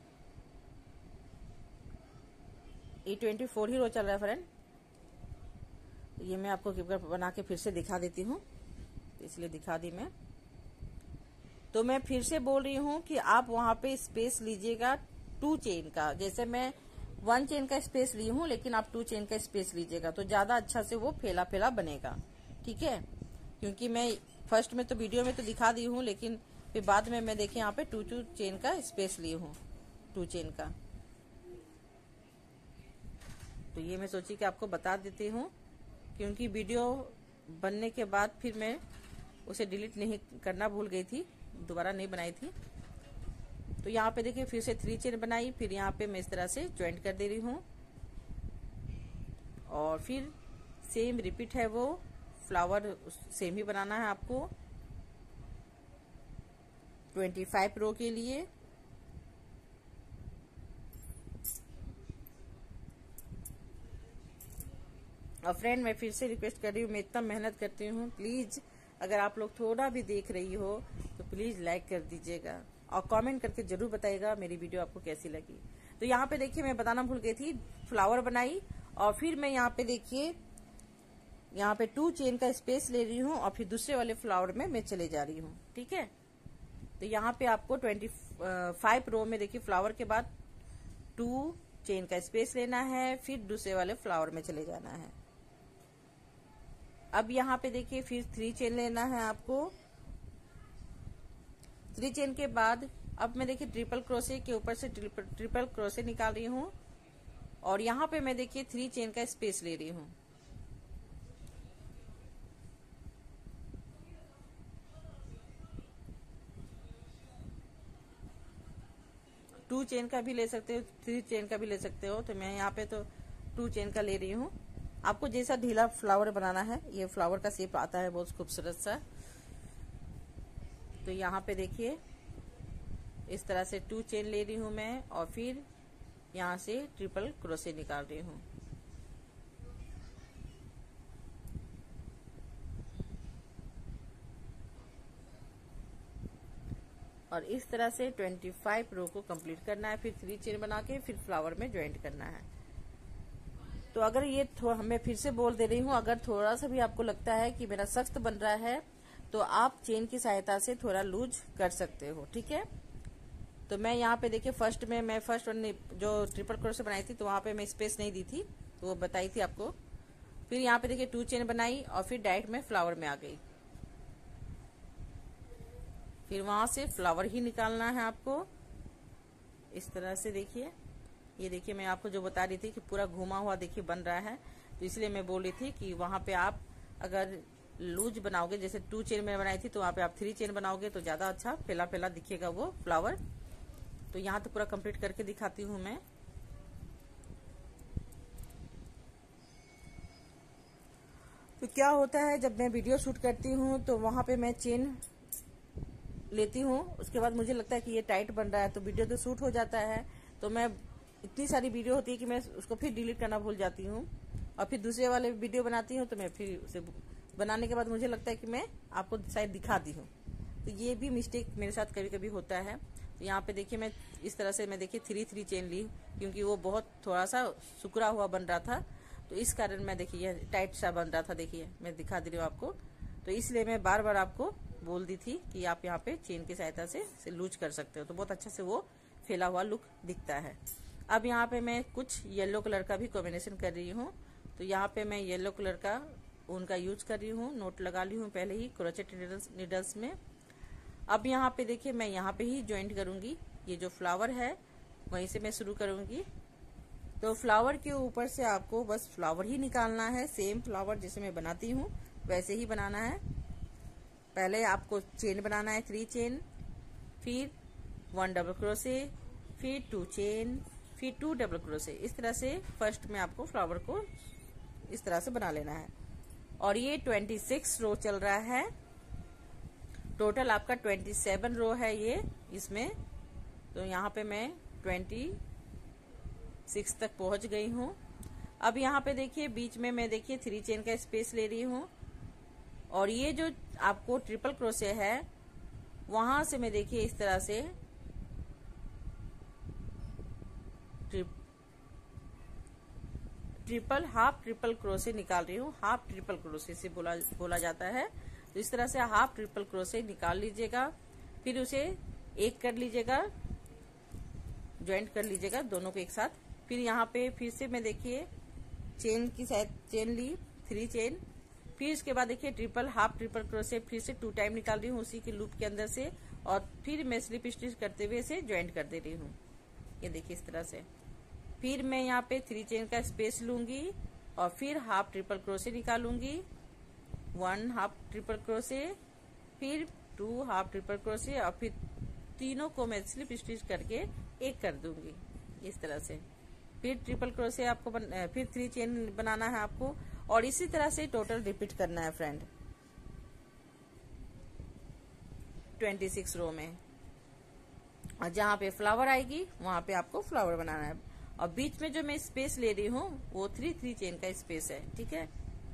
ये ट्वेंटी फोर ही रो चल रहा है फ्रेंड। ये मैं आपको कीपर बना के फिर से दिखा देती हूँ, इसलिए दिखा दी मैं। तो मैं फिर से बोल रही हूँ कि आप वहां पे स्पेस लीजिएगा टू चेन का। जैसे मैं वन चेन का स्पेस ली हूँ, लेकिन आप टू चेन का स्पेस लीजिएगा तो ज्यादा अच्छा से वो फैला फैला बनेगा, ठीक है। क्योंकि मैं फर्स्ट में तो वीडियो में तो दिखा दी हूँ, लेकिन फिर बाद में मैं देखिए यहाँ पे टू टू चेन का स्पेस ली हूँ, टू चेन का। तो ये मैं सोची कि आपको बता देती हूँ, क्योंकि वीडियो बनने के बाद फिर मैं उसे डिलीट नहीं करना भूल गई थी, दोबारा नहीं बनाई थी। तो यहाँ पे देखिए फिर से थ्री चेन बनाई, फिर यहाँ पे मैं इस तरह से ज्वाइंट कर दे रही हूँ और फिर सेम रिपीट है, वो फ्लावर सेम ही बनाना है आपको ट्वेंटी फाइव रो के लिए। और फ्रेंड मैं फिर से रिक्वेस्ट कर रही हूँ, मैं इतना मेहनत करती हूँ, प्लीज अगर आप लोग थोड़ा भी देख रही हो तो प्लीज लाइक कर दीजिएगा और कमेंट करके जरूर बताइएगा मेरी वीडियो आपको कैसी लगी। तो यहाँ पे देखिए मैं बताना भूल गई थी, फ्लावर बनाई और फिर मैं यहाँ पे देखिए यहाँ पे टू चेन का स्पेस ले रही हूँ और फिर दूसरे वाले फ्लावर में मैं चले जा रही हूँ, ठीक है। तो यहाँ पे आपको ट्वेंटी फाइव रो में देखिए फ्लावर के बाद टू चेन का स्पेस लेना है, फिर दूसरे वाले फ्लावर में चले जाना है। अब यहाँ पे देखिए फिर थ्री चेन लेना है आपको। थ्री चेन के बाद अब मैं देखिए ट्रिपल क्रोशे के ऊपर से ट्रिपल, ट्रिपल क्रोशे निकाल रही हूँ और यहाँ पे मैं देखिए थ्री चेन का स्पेस ले रही हूँ। टू चेन का भी ले सकते हो, थ्री चेन का भी ले सकते हो। तो मैं यहाँ पे तो टू चेन का ले रही हूँ। आपको जैसा ढीला फ्लावर बनाना है, ये फ्लावर का शेप आता है बहुत खूबसूरत सा। तो यहाँ पे देखिए इस तरह से टू चेन ले रही हूँ मैं और फिर यहाँ से ट्रिपल क्रोशे निकाल रही हूँ। और इस तरह से ट्वेंटी फाइव रो को कंप्लीट करना है, फिर थ्री चेन बना के फिर फ्लावर में ज्वाइंट करना है। तो अगर ये मैं फिर से बोल दे रही हूँ, अगर थोड़ा सा भी आपको लगता है कि मेरा सख्त बन रहा है तो आप चेन की सहायता से थोड़ा लूज कर सकते हो, ठीक है। तो मैं यहाँ पे देखिए फर्स्ट में मैं फर्स्ट वन जो ट्रिपल क्रोशे बनाई थी तो वहां पे मैं स्पेस नहीं दी थी, तो वो बताई थी आपको। फिर यहाँ पे देखिए टू चेन बनाई और फिर डायरेक्ट में फ्लावर में आ गई। फिर वहां से फ्लावर ही निकालना है आपको इस तरह से। देखिए ये देखिए मैं आपको जो बता रही थी कि पूरा घुमा हुआ देखिए बन रहा है, तो इसलिए मैं बोल रही थी कि वहां पे आप अगर लूज बनाओगे, जैसे टू चेन में बनाई थी तो वहां पे आप थ्री चेन बनाओगे तो ज्यादा अच्छा फैला फैला दिखेगा वो फ्लावर। तो यहाँ तो पूरा कंप्लीट करके दिखाती हूँ मैं। तो क्या होता है, जब मैं वीडियो शूट करती हूँ तो वहां पे मैं चेन लेती हूँ, उसके बाद मुझे लगता है कि ये टाइट बन रहा है तो वीडियो तो शूट हो जाता है, तो मैं इतनी सारी वीडियो होती है कि मैं उसको फिर डिलीट करना भूल जाती हूँ और फिर दूसरे वाले वीडियो बनाती हूँ, तो मैं फिर उसे बनाने के बाद मुझे लगता है कि मैं आपको शायद दिखा दी हूँ। तो ये भी मिस्टेक मेरे साथ कभी कभी होता है। तो यहाँ पे देखिए मैं इस तरह से मैं देखिए थ्री थ्री चेन ली, क्योंकि वो बहुत थोड़ा सा सुकड़ा हुआ बन रहा था, तो इस कारण मैं देखिए ये टाइट सा बन रहा था। देखिए मैं दिखा दे रही हूँ आपको, तो इसलिए मैं बार बार आपको बोल दी थी कि आप यहाँ पे चेन की सहायता से, से लूज कर सकते हो, तो बहुत अच्छा से वो फैला हुआ लुक दिखता है। अब यहाँ पे मैं कुछ येलो कलर का भी कॉम्बिनेशन कर रही हूँ। तो यहाँ पे मैं येलो कलर का ऊन का यूज कर रही हूँ, नोट लगा ली हूँ पहले ही क्रोचेट नीडल्स नीडल्स में। अब यहाँ पे देखिए मैं यहाँ पे ही ज्वाइंट करूंगी, ये जो फ्लावर है वहीं से मैं शुरू करूंगी। तो फ्लावर के ऊपर से आपको बस फ्लावर ही निकालना है, सेम फ्लावर जैसे मैं बनाती हूँ वैसे ही बनाना है। पहले आपको चेन बनाना है, थ्री चेन, फिर वन डबल क्रोशे, फिर टू चेन, फिर टू डबल क्रोशे। इस तरह से फर्स्ट में आपको फ्लावर को इस तरह से बना लेना है। और ये छब्बीस रो चल रहा है, टोटल आपका सत्ताईस रो है ये इसमें। तो यहाँ पे मैं छब्बीस तक पहुंच गई हूँ। अब यहाँ पे देखिए बीच में मैं देखिए थ्री चेन का स्पेस ले रही हूँ, और ये जो आपको ट्रिपल क्रोशे है वहां से मैं देखिए इस तरह से trip, triple half triple crochet निकाल रही हूँ। हाफ ट्रिपल क्रोशे से बोला बोला जाता है। तो इस तरह से हाफ ट्रिपल क्रोशे निकाल लीजिएगा, फिर उसे एक कर लीजिएगा, ज्वाइंट कर लीजिएगा दोनों को एक साथ। फिर यहाँ पे फिर से मैं देखिए चेन की साइड चेन ली, थ्री चेन, फिर इसके बाद देखिए ट्रिपल हाफ ट्रिपल क्रोशे फिर से टू टाइम निकाल रही हूँ उसी के लूप के अंदर से, और फिर मैं स्लिप स्टिच करते हुए इसे ज्वाइंट कर दे रही हूँ। ये देखिए इस तरह से। फिर मैं यहाँ पे थ्री चेन का स्पेस लूंगी और फिर हाफ ट्रिपल क्रोशे निकालूंगी, वन हाफ ट्रिपल क्रोशे, फिर टू हाफ ट्रिपल क्रोशे, और फिर तीनों को मैं स्लिप स्टिच करके एक कर दूंगी इस तरह से। फिर ट्रिपल क्रोशे आपको बन, फिर थ्री चेन बनाना है आपको, और इसी तरह से टोटल रिपीट करना है फ्रेंड छब्बीस रो में। और जहाँ पे फ्लावर आएगी वहां पे आपको फ्लावर बनाना है। और बीच में जो मैं स्पेस ले रही हूँ वो थ्री थ्री चेन का स्पेस है, ठीक है।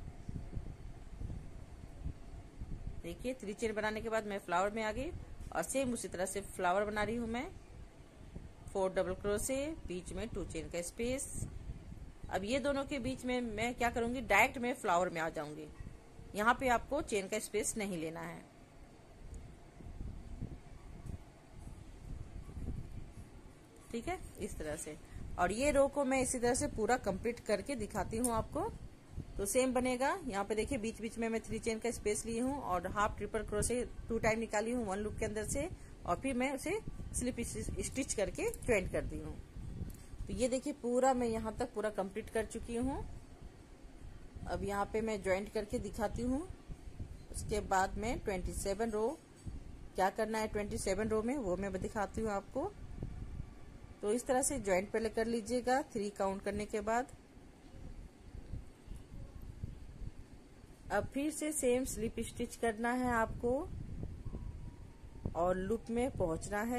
देखिए थ्री चेन बनाने के बाद मैं फ्लावर में आ गई, और सेम उसी तरह से फ्लावर बना रही हूँ मैं। फोर डबल क्रोशे, बीच में टू चेन का स्पेस। अब ये दोनों के बीच में मैं क्या करूंगी, डायरेक्ट में फ्लावर में आ जाऊंगी। यहाँ पे आपको चेन का स्पेस नहीं लेना है। ठीक है, इस तरह से। और ये रो को मैं इसी तरह से पूरा कंप्लीट करके दिखाती हूँ आपको। तो सेम बनेगा। यहाँ पे देखिए बीच बीच में मैं थ्री चेन का स्पेस ली हूँ और half triple crochet two time निकाली हूँ वन लूप के अंदर से, और फिर मैं उसे स्लिप स्टिच करके ज्वाइंट कर दी हूँ। तो ये देखिए पूरा मैं यहाँ तक पूरा कंप्लीट कर चुकी हूँ। अब यहाँ पे मैं ज्वाइंट करके दिखाती हूँ। उसके बाद में सत्ताईस रो क्या करना है सत्ताईस रो में वो मैं दिखाती हूँ आपको। तो इस तरह से ज्वाइंट पहले कर लीजिएगा थ्री काउंट करने के बाद। अब फिर से सेम स्लिप स्टिच करना है आपको और लूप में पहुंचना है।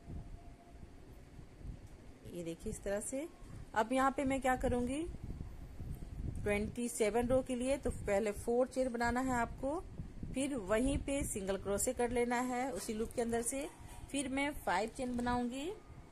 ये देखिए इस तरह से। अब यहाँ पे मैं क्या करूंगी, सत्ताईस रो के लिए तो पहले फोर चेन बनाना है आपको, फिर वहीं पे सिंगल क्रोशे कर लेना है उसी लूप के अंदर से। फिर मैं फाइव चेन बनाऊंगी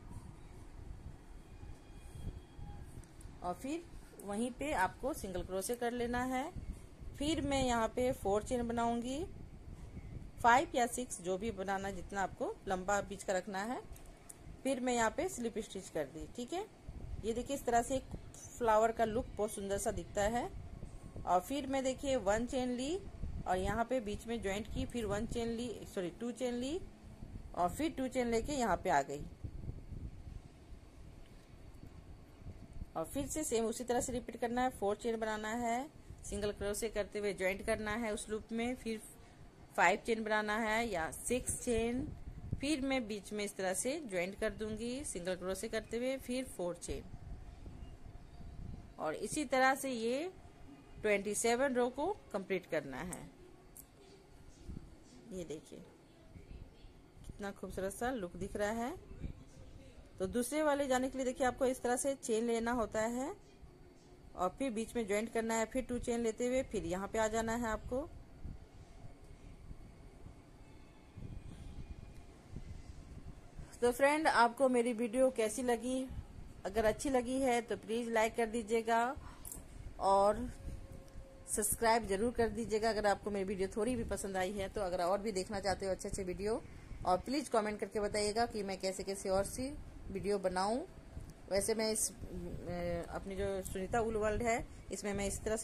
और फिर वहीं पे आपको सिंगल क्रोशे कर लेना है। फिर मैं यहाँ पे फोर चेन बनाऊंगी, फाइव या सिक्स जो भी बनाना, जितना आपको लंबा बीच का रखना है। फिर मैं यहाँ पे स्लिप स्टिच कर दी। ठीक है, ये देखिए इस तरह से एक फ्लावर का लुक बहुत सुंदर सा दिखता है। और फिर मैं देखिए वन चेन ली और यहाँ पे बीच में ज्वाइंट की, फिर वन चेन ली, सॉरी टू चेन ली और फिर टू चेन लेके यहाँ पे आ गई। और फिर से सेम उसी तरह से रिपीट करना है। फोर चेन बनाना है, सिंगल क्रोशे करते हुए ज्वाइंट करना है उस लूप में, फिर फाइव चेन बनाना है या सिक्स चेन, फिर मैं बीच में इस तरह से ज्वाइंट कर दूंगी सिंगल क्रोशे करते हुए, फिर फोर चेन, और इसी तरह से ये सत्ताईस रो को कंप्लीट करना है। ये देखिए कितना खूबसूरत सा लुक दिख रहा है। तो दूसरे वाले जाने के लिए देखिए आपको इस तरह से चेन लेना होता है और फिर बीच में ज्वाइंट करना है, फिर टू चेन लेते हुए फिर यहाँ पे आ जाना है आपको। तो फ्रेंड, आपको मेरी वीडियो कैसी लगी? अगर अच्छी लगी है तो प्लीज लाइक कर दीजिएगा और सब्सक्राइब जरूर कर दीजिएगा अगर आपको मेरी वीडियो थोड़ी भी पसंद आई है। तो अगर और भी देखना चाहते हो अच्छे अच्छे वीडियो, और प्लीज कमेंट करके बताइएगा कि मैं कैसे कैसे और सी वीडियो बनाऊं। वैसे मैं इस अपनी जो सुनीता उल वर्ल्ड है इसमें मैं इस तरह